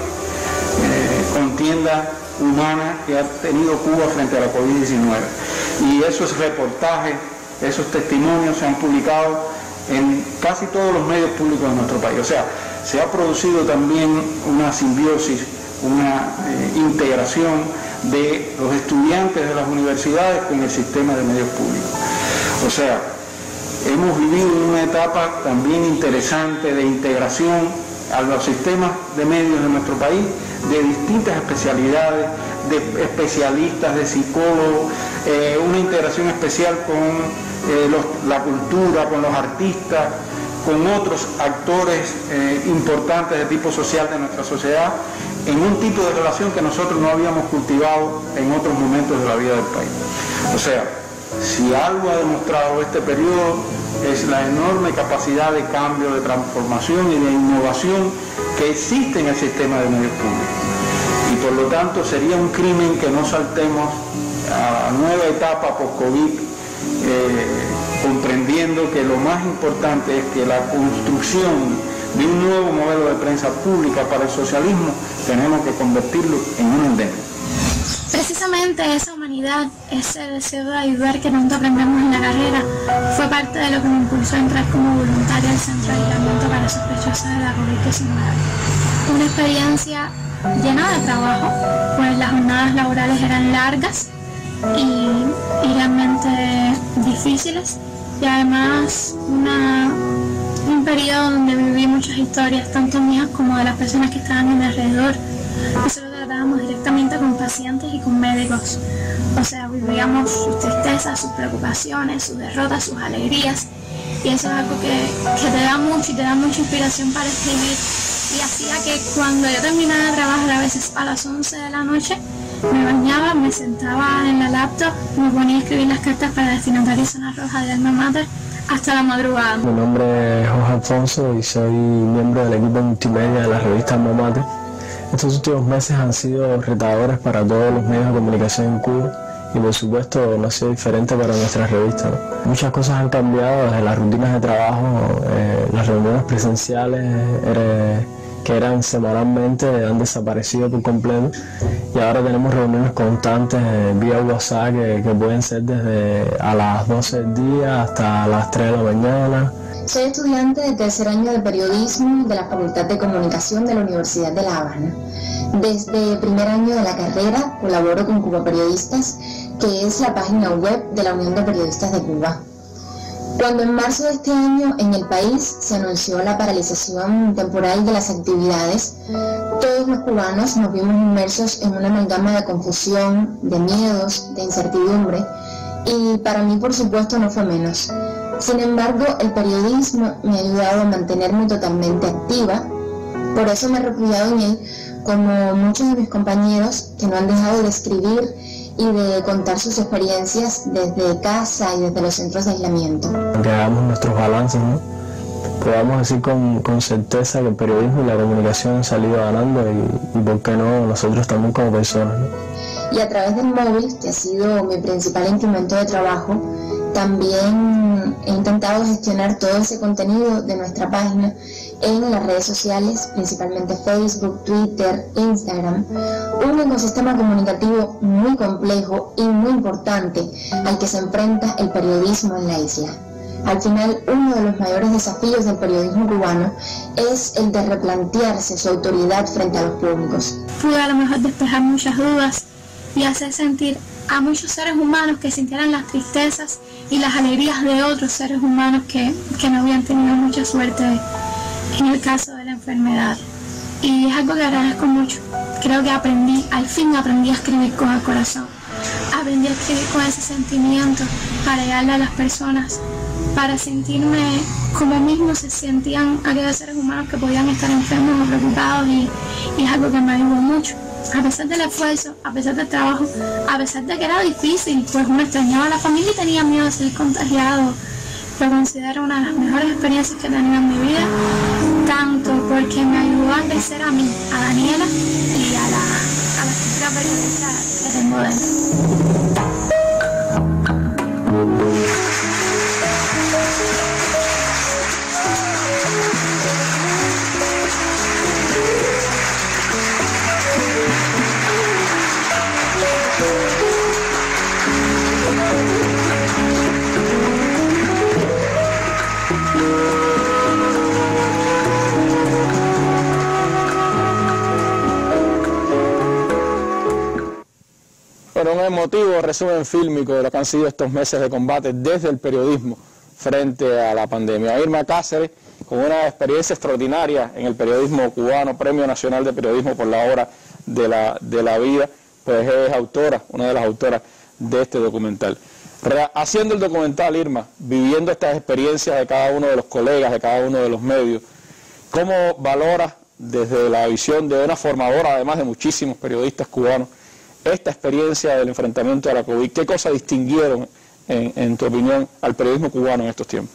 eh, contienda humana que ha tenido Cuba frente a la COVID diecinueve. Y esos reportajes, esos testimonios se han publicado en casi todos los medios públicos de nuestro país. O sea, se ha producido también una simbiosis, una eh, integración de los estudiantes de las universidades con el sistema de medios públicos. O sea, hemos vivido una etapa también interesante de integración a los sistemas de medios de nuestro país, de distintas especialidades, de especialistas, de psicólogos, eh, una integración especial con eh, los, la cultura, con los artistas, con otros actores eh, importantes de tipo social de nuestra sociedad, en un tipo de relación que nosotros no habíamos cultivado en otros momentos de la vida del país. O sea, si algo ha demostrado este periodo es la enorme capacidad de cambio, de transformación y de innovación que existe en el sistema de medios públicos. Y por lo tanto sería un crimen que no saltemos a la nueva etapa post-COVID, eh, comprendiendo que lo más importante es que la construcción de un nuevo modelo de prensa pública para el socialismo tenemos que convertirlo en un endémico. Precisamente esa humanidad, ese deseo de ayudar que tanto aprendemos en la carrera, fue parte de lo que me impulsó a entrar como voluntaria al Centro de Aislamiento para Sospechosos de la COVID diecinueve. Una experiencia llena de trabajo, pues las jornadas laborales eran largas y, y realmente difíciles, y además una, un periodo donde viví muchas historias, tanto mías como de las personas que estaban a mi alrededor. Nosotros tratábamos directamente con pacientes y con médicos, o sea, vivíamos sus tristezas, sus preocupaciones, sus derrotas, sus alegrías, y eso es algo que, que te da mucho y te da mucha inspiración para escribir, y hacía que cuando yo terminaba de trabajar, a veces a las once de la noche, me bañaba, me sentaba en la laptop, me ponía a escribir las cartas para destinatario Zona Roja de Alma Mater hasta la madrugada. Mi nombre es Jorge Alfonso y soy miembro del equipo multimedia de la revista Alma Mater. Estos últimos meses han sido retadores para todos los medios de comunicación en Cuba y por supuesto no ha sido diferente para nuestra revista, ¿no? Muchas cosas han cambiado desde las rutinas de trabajo, eh, las reuniones presenciales eh, que eran semanalmente han desaparecido por completo y ahora tenemos reuniones constantes eh, vía WhatsApp que, que pueden ser desde a las doce del día hasta las tres de la mañana. Soy estudiante de tercer año de periodismo de la Facultad de Comunicación de la Universidad de La Habana. Desde el primer año de la carrera colaboro con Cuba Periodistas, que es la página web de la Unión de Periodistas de Cuba. Cuando en marzo de este año en el país se anunció la paralización temporal de las actividades, todos los cubanos nos vimos inmersos en una amalgama de confusión, de miedos, de incertidumbre, y para mí por supuesto no fue menos. Sin embargo, el periodismo me ha ayudado a mantenerme totalmente activa, por eso me he refugiado en él, como muchos de mis compañeros que no han dejado de escribir y de contar sus experiencias desde casa y desde los centros de aislamiento. Aunque hagamos nuestros balances, ¿no?, podamos decir con, con certeza que el periodismo y la comunicación han salido ganando y, y por qué no, nosotros también como personas, ¿no? Y a través del móvil, que ha sido mi principal instrumento de trabajo, también he intentado gestionar todo ese contenido de nuestra página en las redes sociales, principalmente Facebook, Twitter, Instagram, un ecosistema comunicativo muy complejo y muy importante al que se enfrenta el periodismo en la isla. Al final, uno de los mayores desafíos del periodismo cubano es el de replantearse su autoridad frente a los públicos. Pude a lo mejor despejar muchas dudas y hacer sentir a muchos seres humanos que sintieran las tristezas y las alegrías de otros seres humanos que, que no habían tenido mucha suerte en el caso de la enfermedad. Y es algo que agradezco mucho. Creo que aprendí, al fin aprendí a escribir con el corazón. Aprendí a escribir con ese sentimiento para llegarle a las personas, para sentirme como mismos se sentían aquellos seres humanos que podían estar enfermos o preocupados, y, y es algo que me ayudó mucho. A pesar del esfuerzo, a pesar del trabajo, a pesar de que era difícil, pues uno extrañaba a la familia y tenía miedo de ser contagiado, lo considero una de las mejores experiencias que he tenido en mi vida, tanto porque me ayudó a crecer a mí, a Daniela y a la, a la futura periodista que tengo dentro. Bueno, un emotivo resumen fílmico de lo que han sido estos meses de combate desde el periodismo frente a la pandemia. Irma Cáceres, con una experiencia extraordinaria en el periodismo cubano, Premio Nacional de Periodismo por la Hora de la, de la Vida, pues es autora, una de las autoras de este documental. Haciendo el documental, Irma, viviendo estas experiencias de cada uno de los colegas, de cada uno de los medios, ¿cómo valoras desde la visión de una formadora, además de muchísimos periodistas cubanos, esta experiencia del enfrentamiento a la COVID? ¿Qué cosas distinguieron, en, en tu opinión, al periodismo cubano en estos tiempos?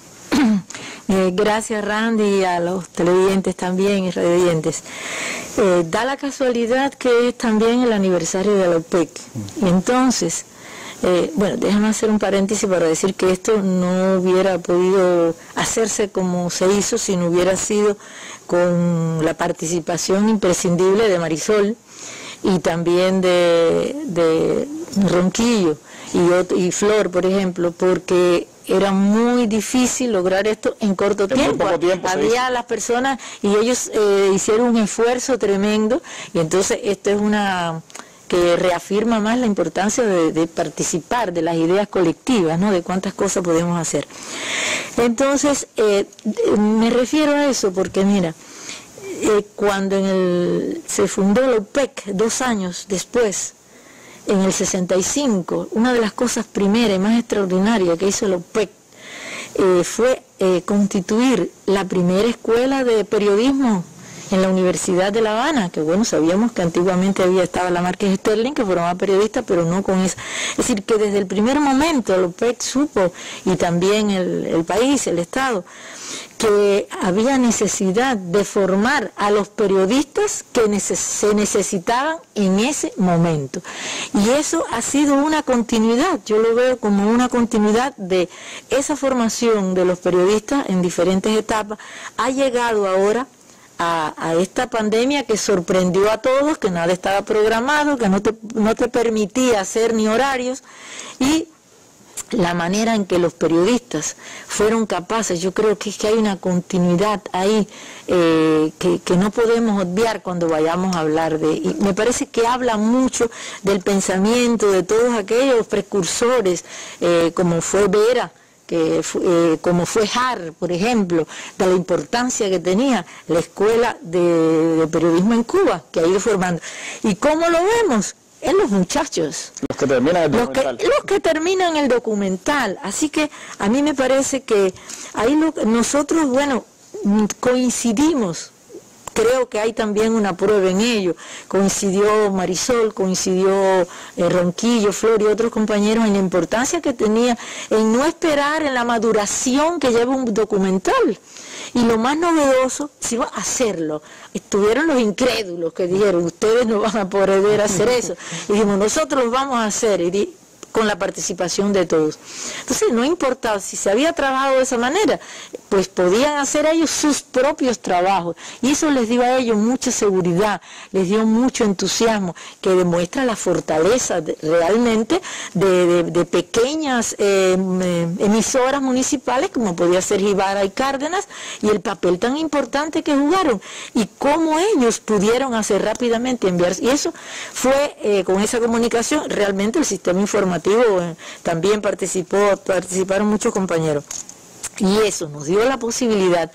Eh, gracias, Randy, y a los televidentes también y radiovidentes. Eh, da la casualidad que es también el aniversario de la OPEC. Y entonces, eh, bueno, déjame hacer un paréntesis para decir que esto no hubiera podido hacerse como se hizo si no hubiera sido con la participación imprescindible de Marisol y también de, de Ronquillo y, y Flor, por ejemplo, porque era muy difícil lograr esto en corto en tiempo. tiempo. Había las personas y ellos eh, hicieron un esfuerzo tremendo, y entonces esto es una que reafirma más la importancia de, de participar de las ideas colectivas, ¿no? De cuántas cosas podemos hacer. Entonces, eh, me refiero a eso porque, mira, eh, cuando en el, se fundó la OPEC, dos años después, en el sesenta y cinco, una de las cosas primeras y más extraordinarias que hizo la OPEC eh, fue eh, constituir la primera escuela de periodismo en la Universidad de La Habana, que bueno, sabíamos que antiguamente había estado la Márquez Sterling, que formaba periodistas, pero no con eso. Es decir, que desde el primer momento la OPEC supo, y también el, el país, el Estado, que había necesidad de formar a los periodistas que neces se necesitaban en ese momento. Y eso ha sido una continuidad, yo lo veo como una continuidad de esa formación de los periodistas en diferentes etapas. Ha llegado ahora A, a esta pandemia que sorprendió a todos, que nada estaba programado, que no te, no te permitía hacer ni horarios, y la manera en que los periodistas fueron capaces, yo creo que es que hay una continuidad ahí eh, que, que no podemos obviar cuando vayamos a hablar de, y me parece que habla mucho del pensamiento de todos aquellos precursores, eh, como fue Vera, que eh, como fue Har, por ejemplo, de la importancia que tenía la escuela de, de periodismo en Cuba, que ha ido formando. ¿Y cómo lo vemos? En los muchachos. Los que terminan el documental. Los que, los que terminan el documental. Así que a mí me parece que ahí lo, nosotros, bueno, coincidimos. Creo que hay también una prueba en ello. Coincidió Marisol, coincidió eh, Ronquillo, Flor y otros compañeros en la importancia que tenía en no esperar en la maduración que lleva un documental. Y lo más novedoso, si va a hacerlo, estuvieron los incrédulos que dijeron, ustedes no van a poder hacer eso. Y dijimos, nosotros lo vamos a hacer. Y di, con la participación de todos. Entonces no importaba si se había trabajado de esa manera, pues podían hacer ellos sus propios trabajos, y eso les dio a ellos mucha seguridad, les dio mucho entusiasmo, que demuestra la fortaleza de, realmente de, de, de pequeñas eh, emisoras municipales como podía ser Jibara y Cárdenas, y el papel tan importante que jugaron y cómo ellos pudieron hacer rápidamente enviar, y eso fue eh, con esa comunicación. Realmente el sistema informativo eh, también participó, participaron muchos compañeros, y eso nos dio la posibilidad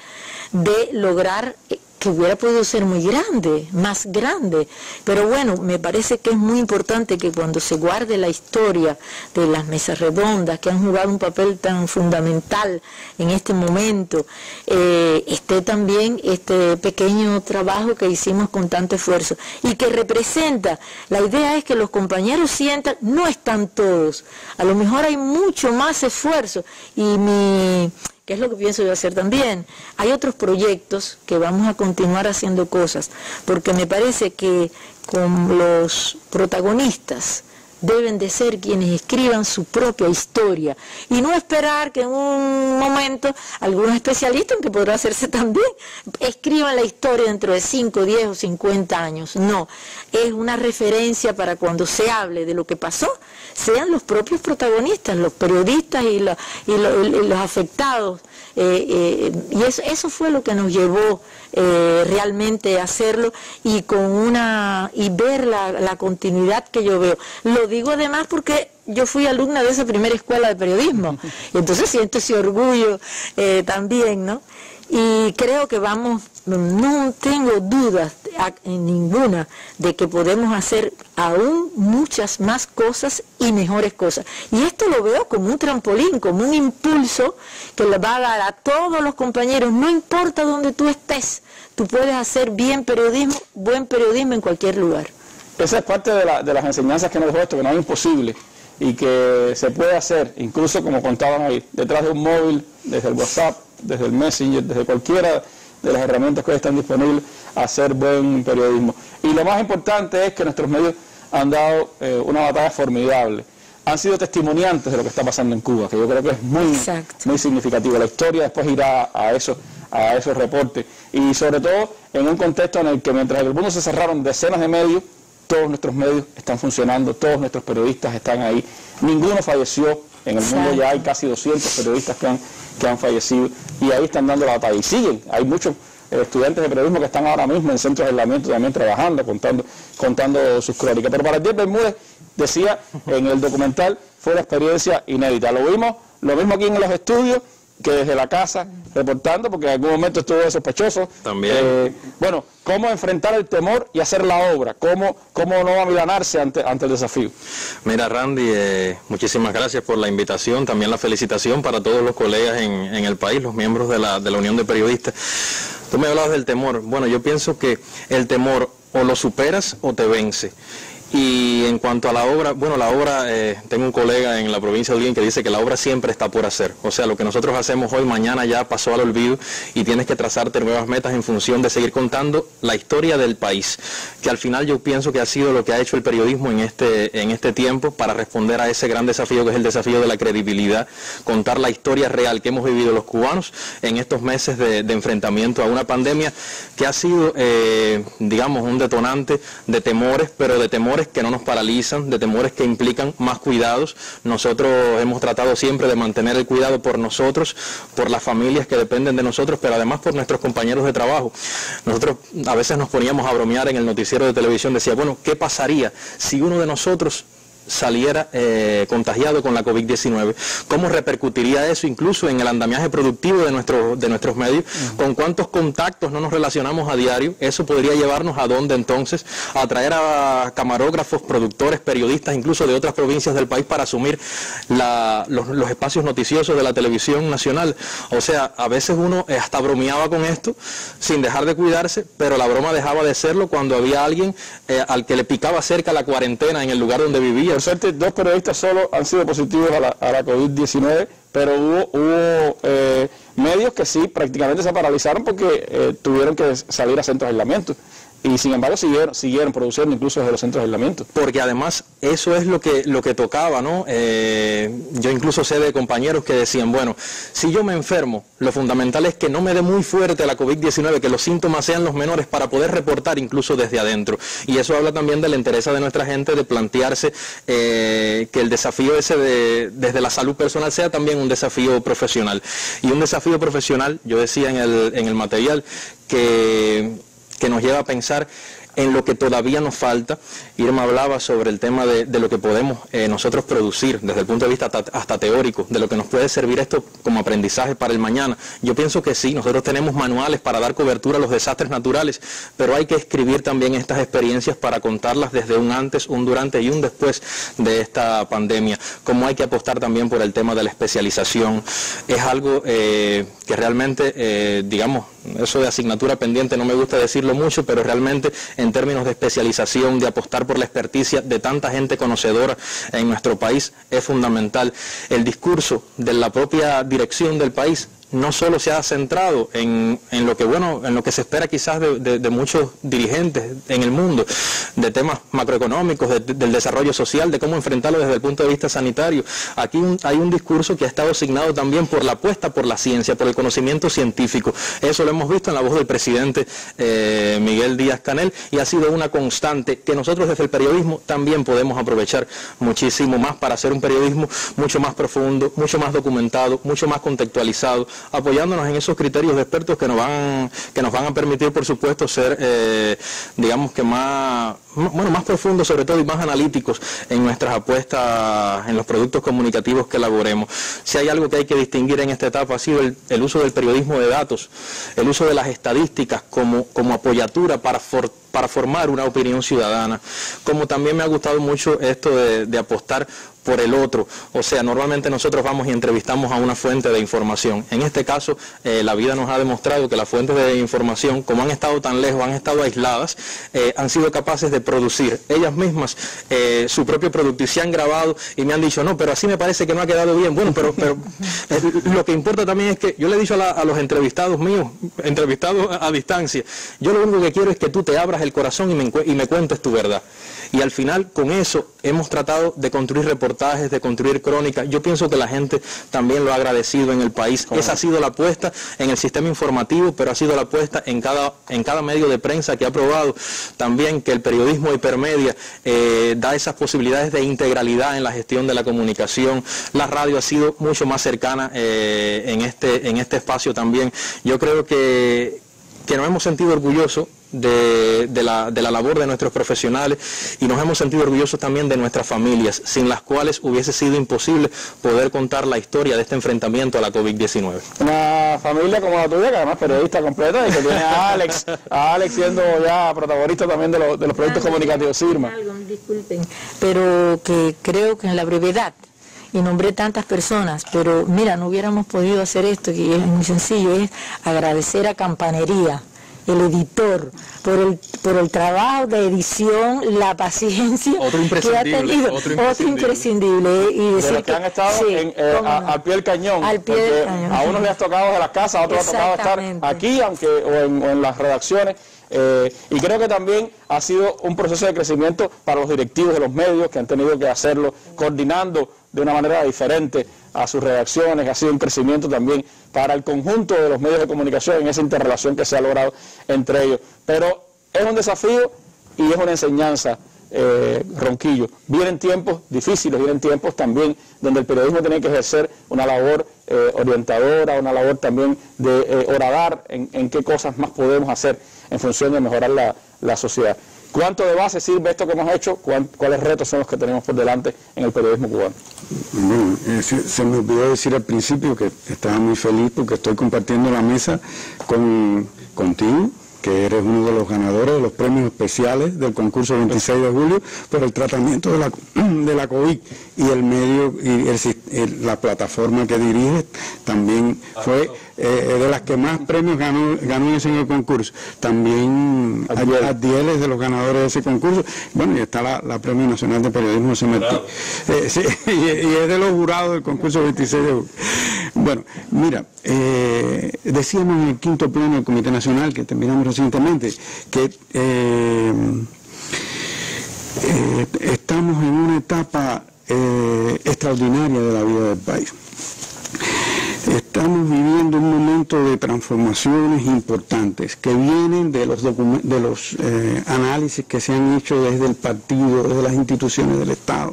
de lograr eh, que hubiera podido ser muy grande, más grande, pero bueno, me parece que es muy importante que cuando se guarde la historia de las mesas redondas, que han jugado un papel tan fundamental en este momento, eh, esté también este pequeño trabajo que hicimos con tanto esfuerzo, y que representa, la idea es que los compañeros sientan, no están todos, a lo mejor hay mucho más esfuerzo, y mi... que es lo que pienso yo hacer también. Hay otros proyectos que vamos a continuar haciendo cosas, porque me parece que con los protagonistas deben de ser quienes escriban su propia historia, y no esperar que en un momento algunos especialistas, que podrá hacerse también, escriban la historia dentro de cinco, diez o cincuenta años. No, es una referencia para cuando se hable de lo que pasó, sean los propios protagonistas, los periodistas y, la, y, lo, y los afectados. Eh, eh, y eso, eso fue lo que nos llevó eh, realmente a hacerlo, y con una y ver la, la continuidad que yo veo. Lo digo además porque yo fui alumna de esa primera escuela de periodismo, y entonces siento ese orgullo eh, también, ¿no? Y creo que vamos, no tengo dudas ninguna de que podemos hacer aún muchas más cosas y mejores cosas. Y esto lo veo como un trampolín, como un impulso que le va a dar a todos los compañeros, no importa dónde tú estés, tú puedes hacer bien periodismo, buen periodismo en cualquier lugar. Esa es parte de, la, de las enseñanzas que nos dejó esto, que no es imposible y que se puede hacer, incluso como contaban ahí, detrás de un móvil, desde el WhatsApp, desde el Messenger, desde cualquiera de las herramientas que hoy están disponibles, a hacer buen periodismo. Y lo más importante es que nuestros medios han dado eh, una batalla formidable. Han sido testimoniantes de lo que está pasando en Cuba, que yo creo que es muy, muy significativo. La historia después irá a esos, a esos reportes. Y sobre todo en un contexto en el que mientras en el mundo se cerraron decenas de medios, todos nuestros medios están funcionando, todos nuestros periodistas están ahí. Ninguno falleció. En el mundo ya hay casi doscientos periodistas que han, que han fallecido, y ahí están dando la batalla. Y siguen, hay muchos eh, estudiantes de periodismo que están ahora mismo en centros de aislamiento también trabajando, contando, contando sus crónicas. Pero para Diez Bermúdez, decía en el documental, fue una experiencia inédita. Lo vimos, lo mismo aquí en los estudios, que desde la casa reportando, porque en algún momento estuvo sospechoso. También. Eh, bueno, cómo enfrentar el temor y hacer la obra, cómo, cómo no amilanarse ante, ante el desafío. Mira, Randy, eh, muchísimas gracias por la invitación, también la felicitación para todos los colegas en, en el país, los miembros de la, de la Unión de Periodistas. Tú me hablabas del temor. Bueno, yo pienso que el temor o lo superas o te vence. Y en cuanto a la obra, bueno, la obra, eh, tengo un colega en la provincia de Holguín que dice que la obra siempre está por hacer. O sea, lo que nosotros hacemos hoy, mañana ya pasó al olvido, y tienes que trazarte nuevas metas en función de seguir contando la historia del país, que al final yo pienso que ha sido lo que ha hecho el periodismo en este, en este tiempo para responder a ese gran desafío que es el desafío de la credibilidad, contar la historia real que hemos vivido los cubanos en estos meses de, de enfrentamiento a una pandemia que ha sido, eh, digamos, un detonante de temores, pero de temores que no nos paralizan, de temores que implican más cuidados. Nosotros hemos tratado siempre de mantener el cuidado por nosotros, por las familias que dependen de nosotros, pero además por nuestros compañeros de trabajo. Nosotros a veces nos poníamos a bromear en el noticiero de televisión, decía, bueno, ¿qué pasaría si uno de nosotros saliera eh, contagiado con la COVID diecinueve? ¿Cómo repercutiría eso incluso en el andamiaje productivo de, nuestro, de nuestros medios? Uh-huh. ¿Con cuántos contactos no nos relacionamos a diario? Eso podría llevarnos a dónde entonces, a traer a camarógrafos, productores, periodistas, incluso de otras provincias del país para asumir la, los, los espacios noticiosos de la televisión nacional. O sea, a veces uno hasta bromeaba con esto sin dejar de cuidarse, pero la broma dejaba de serlo cuando había alguien eh, al que le picaba cerca la cuarentena en el lugar donde vivía. Por suerte, dos periodistas solo han sido positivos a la, a la COVID diecinueve, pero hubo, hubo eh, medios que sí prácticamente se paralizaron porque eh, tuvieron que salir a centros de aislamiento. y sin embargo siguieron, siguieron produciendo incluso desde los centros de aislamiento. Porque además eso es lo que, lo que tocaba, ¿no? Eh, yo incluso sé de compañeros que decían, bueno, si yo me enfermo, lo fundamental es que no me dé muy fuerte la COVID diecinueve, que los síntomas sean los menores para poder reportar incluso desde adentro. Y eso habla también de la interés de nuestra gente de plantearse eh, que el desafío ese de, desde la salud personal sea también un desafío profesional. Y un desafío profesional, yo decía en el, en el material, que... que nos lleva a pensar en lo que todavía nos falta. Irma hablaba sobre el tema de, de lo que podemos eh, nosotros producir desde el punto de vista hasta, hasta teórico, de lo que nos puede servir esto como aprendizaje para el mañana. Yo pienso que sí, nosotros tenemos manuales para dar cobertura a los desastres naturales, pero hay que escribir también estas experiencias para contarlas desde un antes, un durante y un después de esta pandemia. Como hay que apostar también por el tema de la especialización. Es algo eh, que realmente, eh, digamos, eso de asignatura pendiente no me gusta decirlo mucho, pero realmente en términos de especialización, de apostar por la experticia de tanta gente conocedora en nuestro país, es fundamental. El discurso de la propia dirección del país no solo se ha centrado en, en lo que bueno, en lo que se espera quizás de, de, de muchos dirigentes en el mundo, de temas macroeconómicos, de, de, del desarrollo social, de cómo enfrentarlo desde el punto de vista sanitario. Aquí un, hay un discurso que ha estado asignado también por la apuesta por la ciencia, por el conocimiento científico. Eso lo hemos visto en la voz del presidente eh, Miguel Díaz-Canel, y ha sido una constante que nosotros desde el periodismo también podemos aprovechar muchísimo más para hacer un periodismo mucho más profundo, mucho más documentado, mucho más contextualizado, apoyándonos en esos criterios de expertos que nos van, que nos van a permitir, por supuesto, ser, eh, digamos que más, bueno, más profundos sobre todo y más analíticos en nuestras apuestas, en los productos comunicativos que elaboremos. Si hay algo que hay que distinguir en esta etapa ha sido el, el uso del periodismo de datos, el uso de las estadísticas como, como apoyatura para for, para formar una opinión ciudadana. Como también me ha gustado mucho esto de, de apostar por el otro, o sea, normalmente nosotros vamos y entrevistamos a una fuente de información. En este caso, eh, la vida nos ha demostrado que las fuentes de información, como han estado tan lejos, han estado aisladas, eh, han sido capaces de producir ellas mismas eh, su propio producto y se han grabado y me han dicho, no, pero así me parece que no ha quedado bien. Bueno, pero, pero eh, lo que importa también es que yo le he dicho a, la, a los entrevistados míos, entrevistados a, a distancia, yo lo único que quiero es que tú te abras el corazón y me, y me cuentes tu verdad. Y al final, con eso, hemos tratado de construir reportajes, de construir crónicas. Yo pienso que la gente también lo ha agradecido en el país. ¿Cómo? Esa ha sido la apuesta en el sistema informativo, pero ha sido la apuesta en cada, en cada medio de prensa que ha probado también que el periodismo hipermedia eh, da esas posibilidades de integralidad en la gestión de la comunicación. La radio ha sido mucho más cercana eh, en, este, en este espacio también. Yo creo que, que nos hemos sentido orgullosos De, de, la, de la labor de nuestros profesionales y nos hemos sentido orgullosos también de nuestras familias, sin las cuales hubiese sido imposible poder contar la historia de este enfrentamiento a la COVID diecinueve. Una familia como la tuya, que además periodista completa y que tiene a Alex, a Alex siendo ya protagonista también de, lo, de los proyectos algo, comunicativos. Irma. Algo, disculpen, pero que creo que en la brevedad, y nombré tantas personas, pero mira, no hubiéramos podido hacer esto, que es muy sencillo, es agradecer a Campanería, el editor, por el, por el trabajo de edición, la paciencia que ha tenido, otro imprescindible, otro imprescindible y decir de los que, que han estado sí, en, eh, a, al pie del cañón, al pie del cañón, a unos les ha tocado desde las casas, a otros les ha tocado estar aquí, aunque o en, o en las redacciones. Eh, y creo que también ha sido un proceso de crecimiento para los directivos de los medios que han tenido que hacerlo coordinando de una manera diferente a sus redacciones. Ha sido un crecimiento también para el conjunto de los medios de comunicación en esa interrelación que se ha logrado entre ellos. Pero es un desafío y es una enseñanza, eh, Ronquillo. Vienen tiempos difíciles, vienen tiempos también donde el periodismo tiene que ejercer una labor eh, orientadora, una labor también de eh, horadar en, en qué cosas más podemos hacer en función de mejorar la, la sociedad. ¿Cuánto de base sirve esto que hemos hecho? ¿Cuáles retos son los que tenemos por delante en el periodismo cubano? Bueno, eh, se, se me olvidó decir al principio que estaba muy feliz porque estoy compartiendo la mesa con, contigo, que eres uno de los ganadores de los premios especiales del concurso veintiséis de julio por el tratamiento de la, de la COVID, y el medio y el, el, la plataforma que diriges también fue eh, de las que más premios ganó, ganó en ese concurso. También Adiel. Adiel es de los ganadores de ese concurso. Bueno, y está la, la Premio Nacional de Periodismo José Martí. Eh, sí, y, y es de los jurados del concurso veintiséis de julio. Bueno, mira, eh, decíamos en el quinto pleno del Comité Nacional, que terminamos recientemente, que eh, eh, estamos en una etapa eh, extraordinaria de la vida del país. Estamos viviendo un momento de transformaciones importantes que vienen de los, de los eh, análisis que se han hecho desde el partido, desde las instituciones del Estado,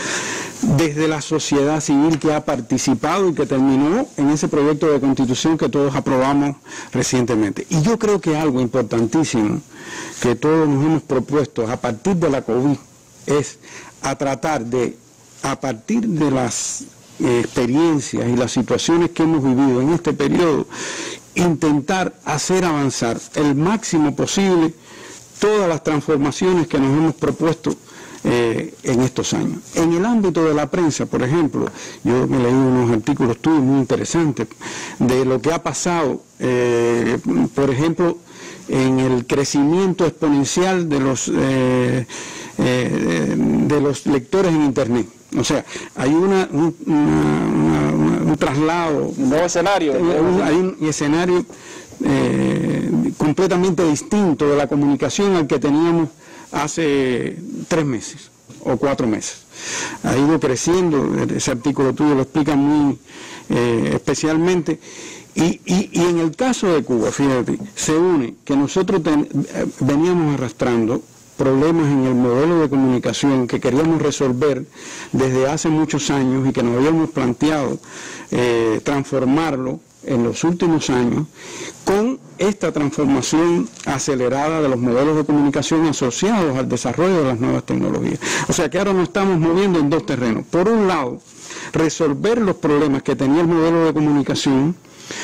desde la sociedad civil que ha participado y que terminó en ese proyecto de constitución que todos aprobamos recientemente. Y yo creo que algo importantísimo que todos nos hemos propuesto a partir de la COVID es a tratar de, a partir de las eh, experiencias y las situaciones que hemos vivido en este periodo, intentar hacer avanzar el máximo posible todas las transformaciones que nos hemos propuesto Eh, en estos años. En el ámbito de la prensa, por ejemplo, yo me leí unos artículos tuyos muy interesantes de lo que ha pasado, eh, por ejemplo, en el crecimiento exponencial de los, eh, eh, de los lectores en Internet. O sea, hay una, un, una, una, un traslado, un nuevo escenario, un, hay un escenario eh, completamente distinto de la comunicación al que teníamos hace tres meses o cuatro meses. Ha ido creciendo, ese artículo tuyo lo explica muy eh, especialmente, y, y, y en el caso de Cuba, fíjate, se une que nosotros ten, eh, veníamos arrastrando problemas en el modelo de comunicación que queríamos resolver desde hace muchos años y que nos habíamos planteado eh, transformarlo en los últimos años, con esta transformación acelerada de los modelos de comunicación asociados al desarrollo de las nuevas tecnologías. O sea que ahora nos estamos moviendo en dos terrenos. Por un lado, resolver los problemas que tenía el modelo de comunicación,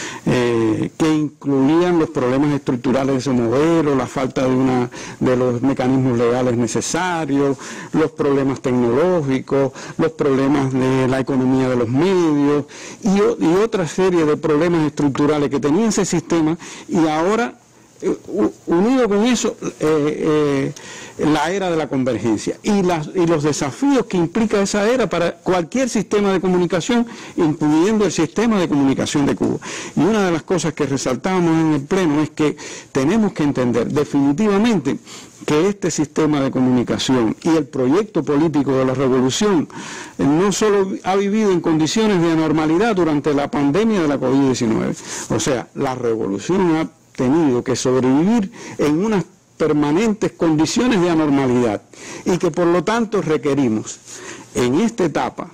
eh, que incluían los problemas estructurales de ese modelo, la falta de, una, de los mecanismos legales necesarios, los problemas tecnológicos, los problemas de la economía de los medios y, y otra serie de problemas estructurales que tenía ese sistema, y ahora, eh, unido con eso, eh, eh, la era de la convergencia y, las, y los desafíos que implica esa era para cualquier sistema de comunicación, incluyendo el sistema de comunicación de Cuba. Y una de las cosas que resaltábamos en el Pleno es que tenemos que entender definitivamente que este sistema de comunicación y el proyecto político de la revolución eh, no solo ha vivido en condiciones de anormalidad durante la pandemia de la COVID diecinueve, o sea, la revolución ha tenido que sobrevivir en unas permanentes condiciones de anormalidad y que por lo tanto requerimos en esta etapa,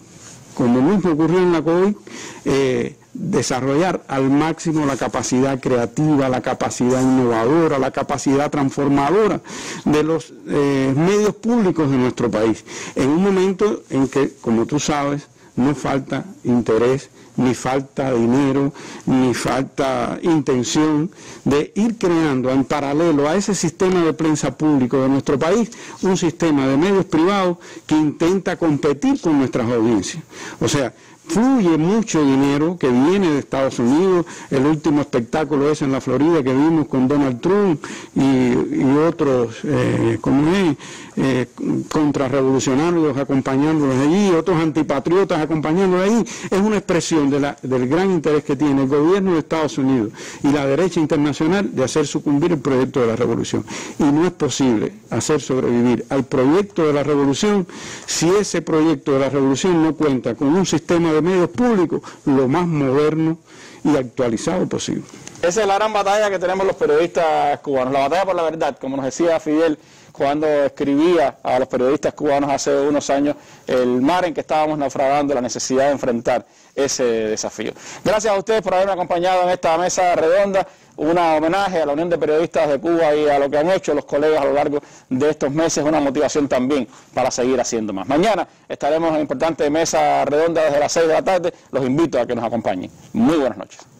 como mismo ocurrió en la COVID, eh, desarrollar al máximo la capacidad creativa, la capacidad innovadora, la capacidad transformadora de los eh, medios públicos de nuestro país, en un momento en que, como tú sabes, no falta interés, ni falta dinero, ni falta intención de ir creando en paralelo a ese sistema de prensa público de nuestro país, un sistema de medios privados que intenta competir con nuestras audiencias. O sea, fluye mucho dinero que viene de Estados Unidos, el último espectáculo es en la Florida que vimos con Donald Trump y, y otros, eh, como es, eh, contrarrevolucionarios acompañándolos allí, otros antipatriotas acompañándolos allí. Es una expresión de la, del gran interés que tiene el gobierno de Estados Unidos y la derecha internacional de hacer sucumbir el proyecto de la revolución. Y no es posible hacer sobrevivir al proyecto de la revolución si ese proyecto de la revolución no cuenta con un sistema de medios públicos lo más moderno y actualizado posible. Esa es la gran batalla que tenemos los periodistas cubanos, la batalla por la verdad, como nos decía Fidel cuando escribía a los periodistas cubanos hace unos años, el mar en que estábamos naufragando, la necesidad de enfrentar ese desafío. Gracias a ustedes por haberme acompañado en esta mesa redonda, una homenaje a la Unión de Periodistas de Cuba y a lo que han hecho los colegas a lo largo de estos meses, una motivación también para seguir haciendo más. Mañana estaremos en importante mesa redonda desde las seis de la tarde, los invito a que nos acompañen. Muy buenas noches.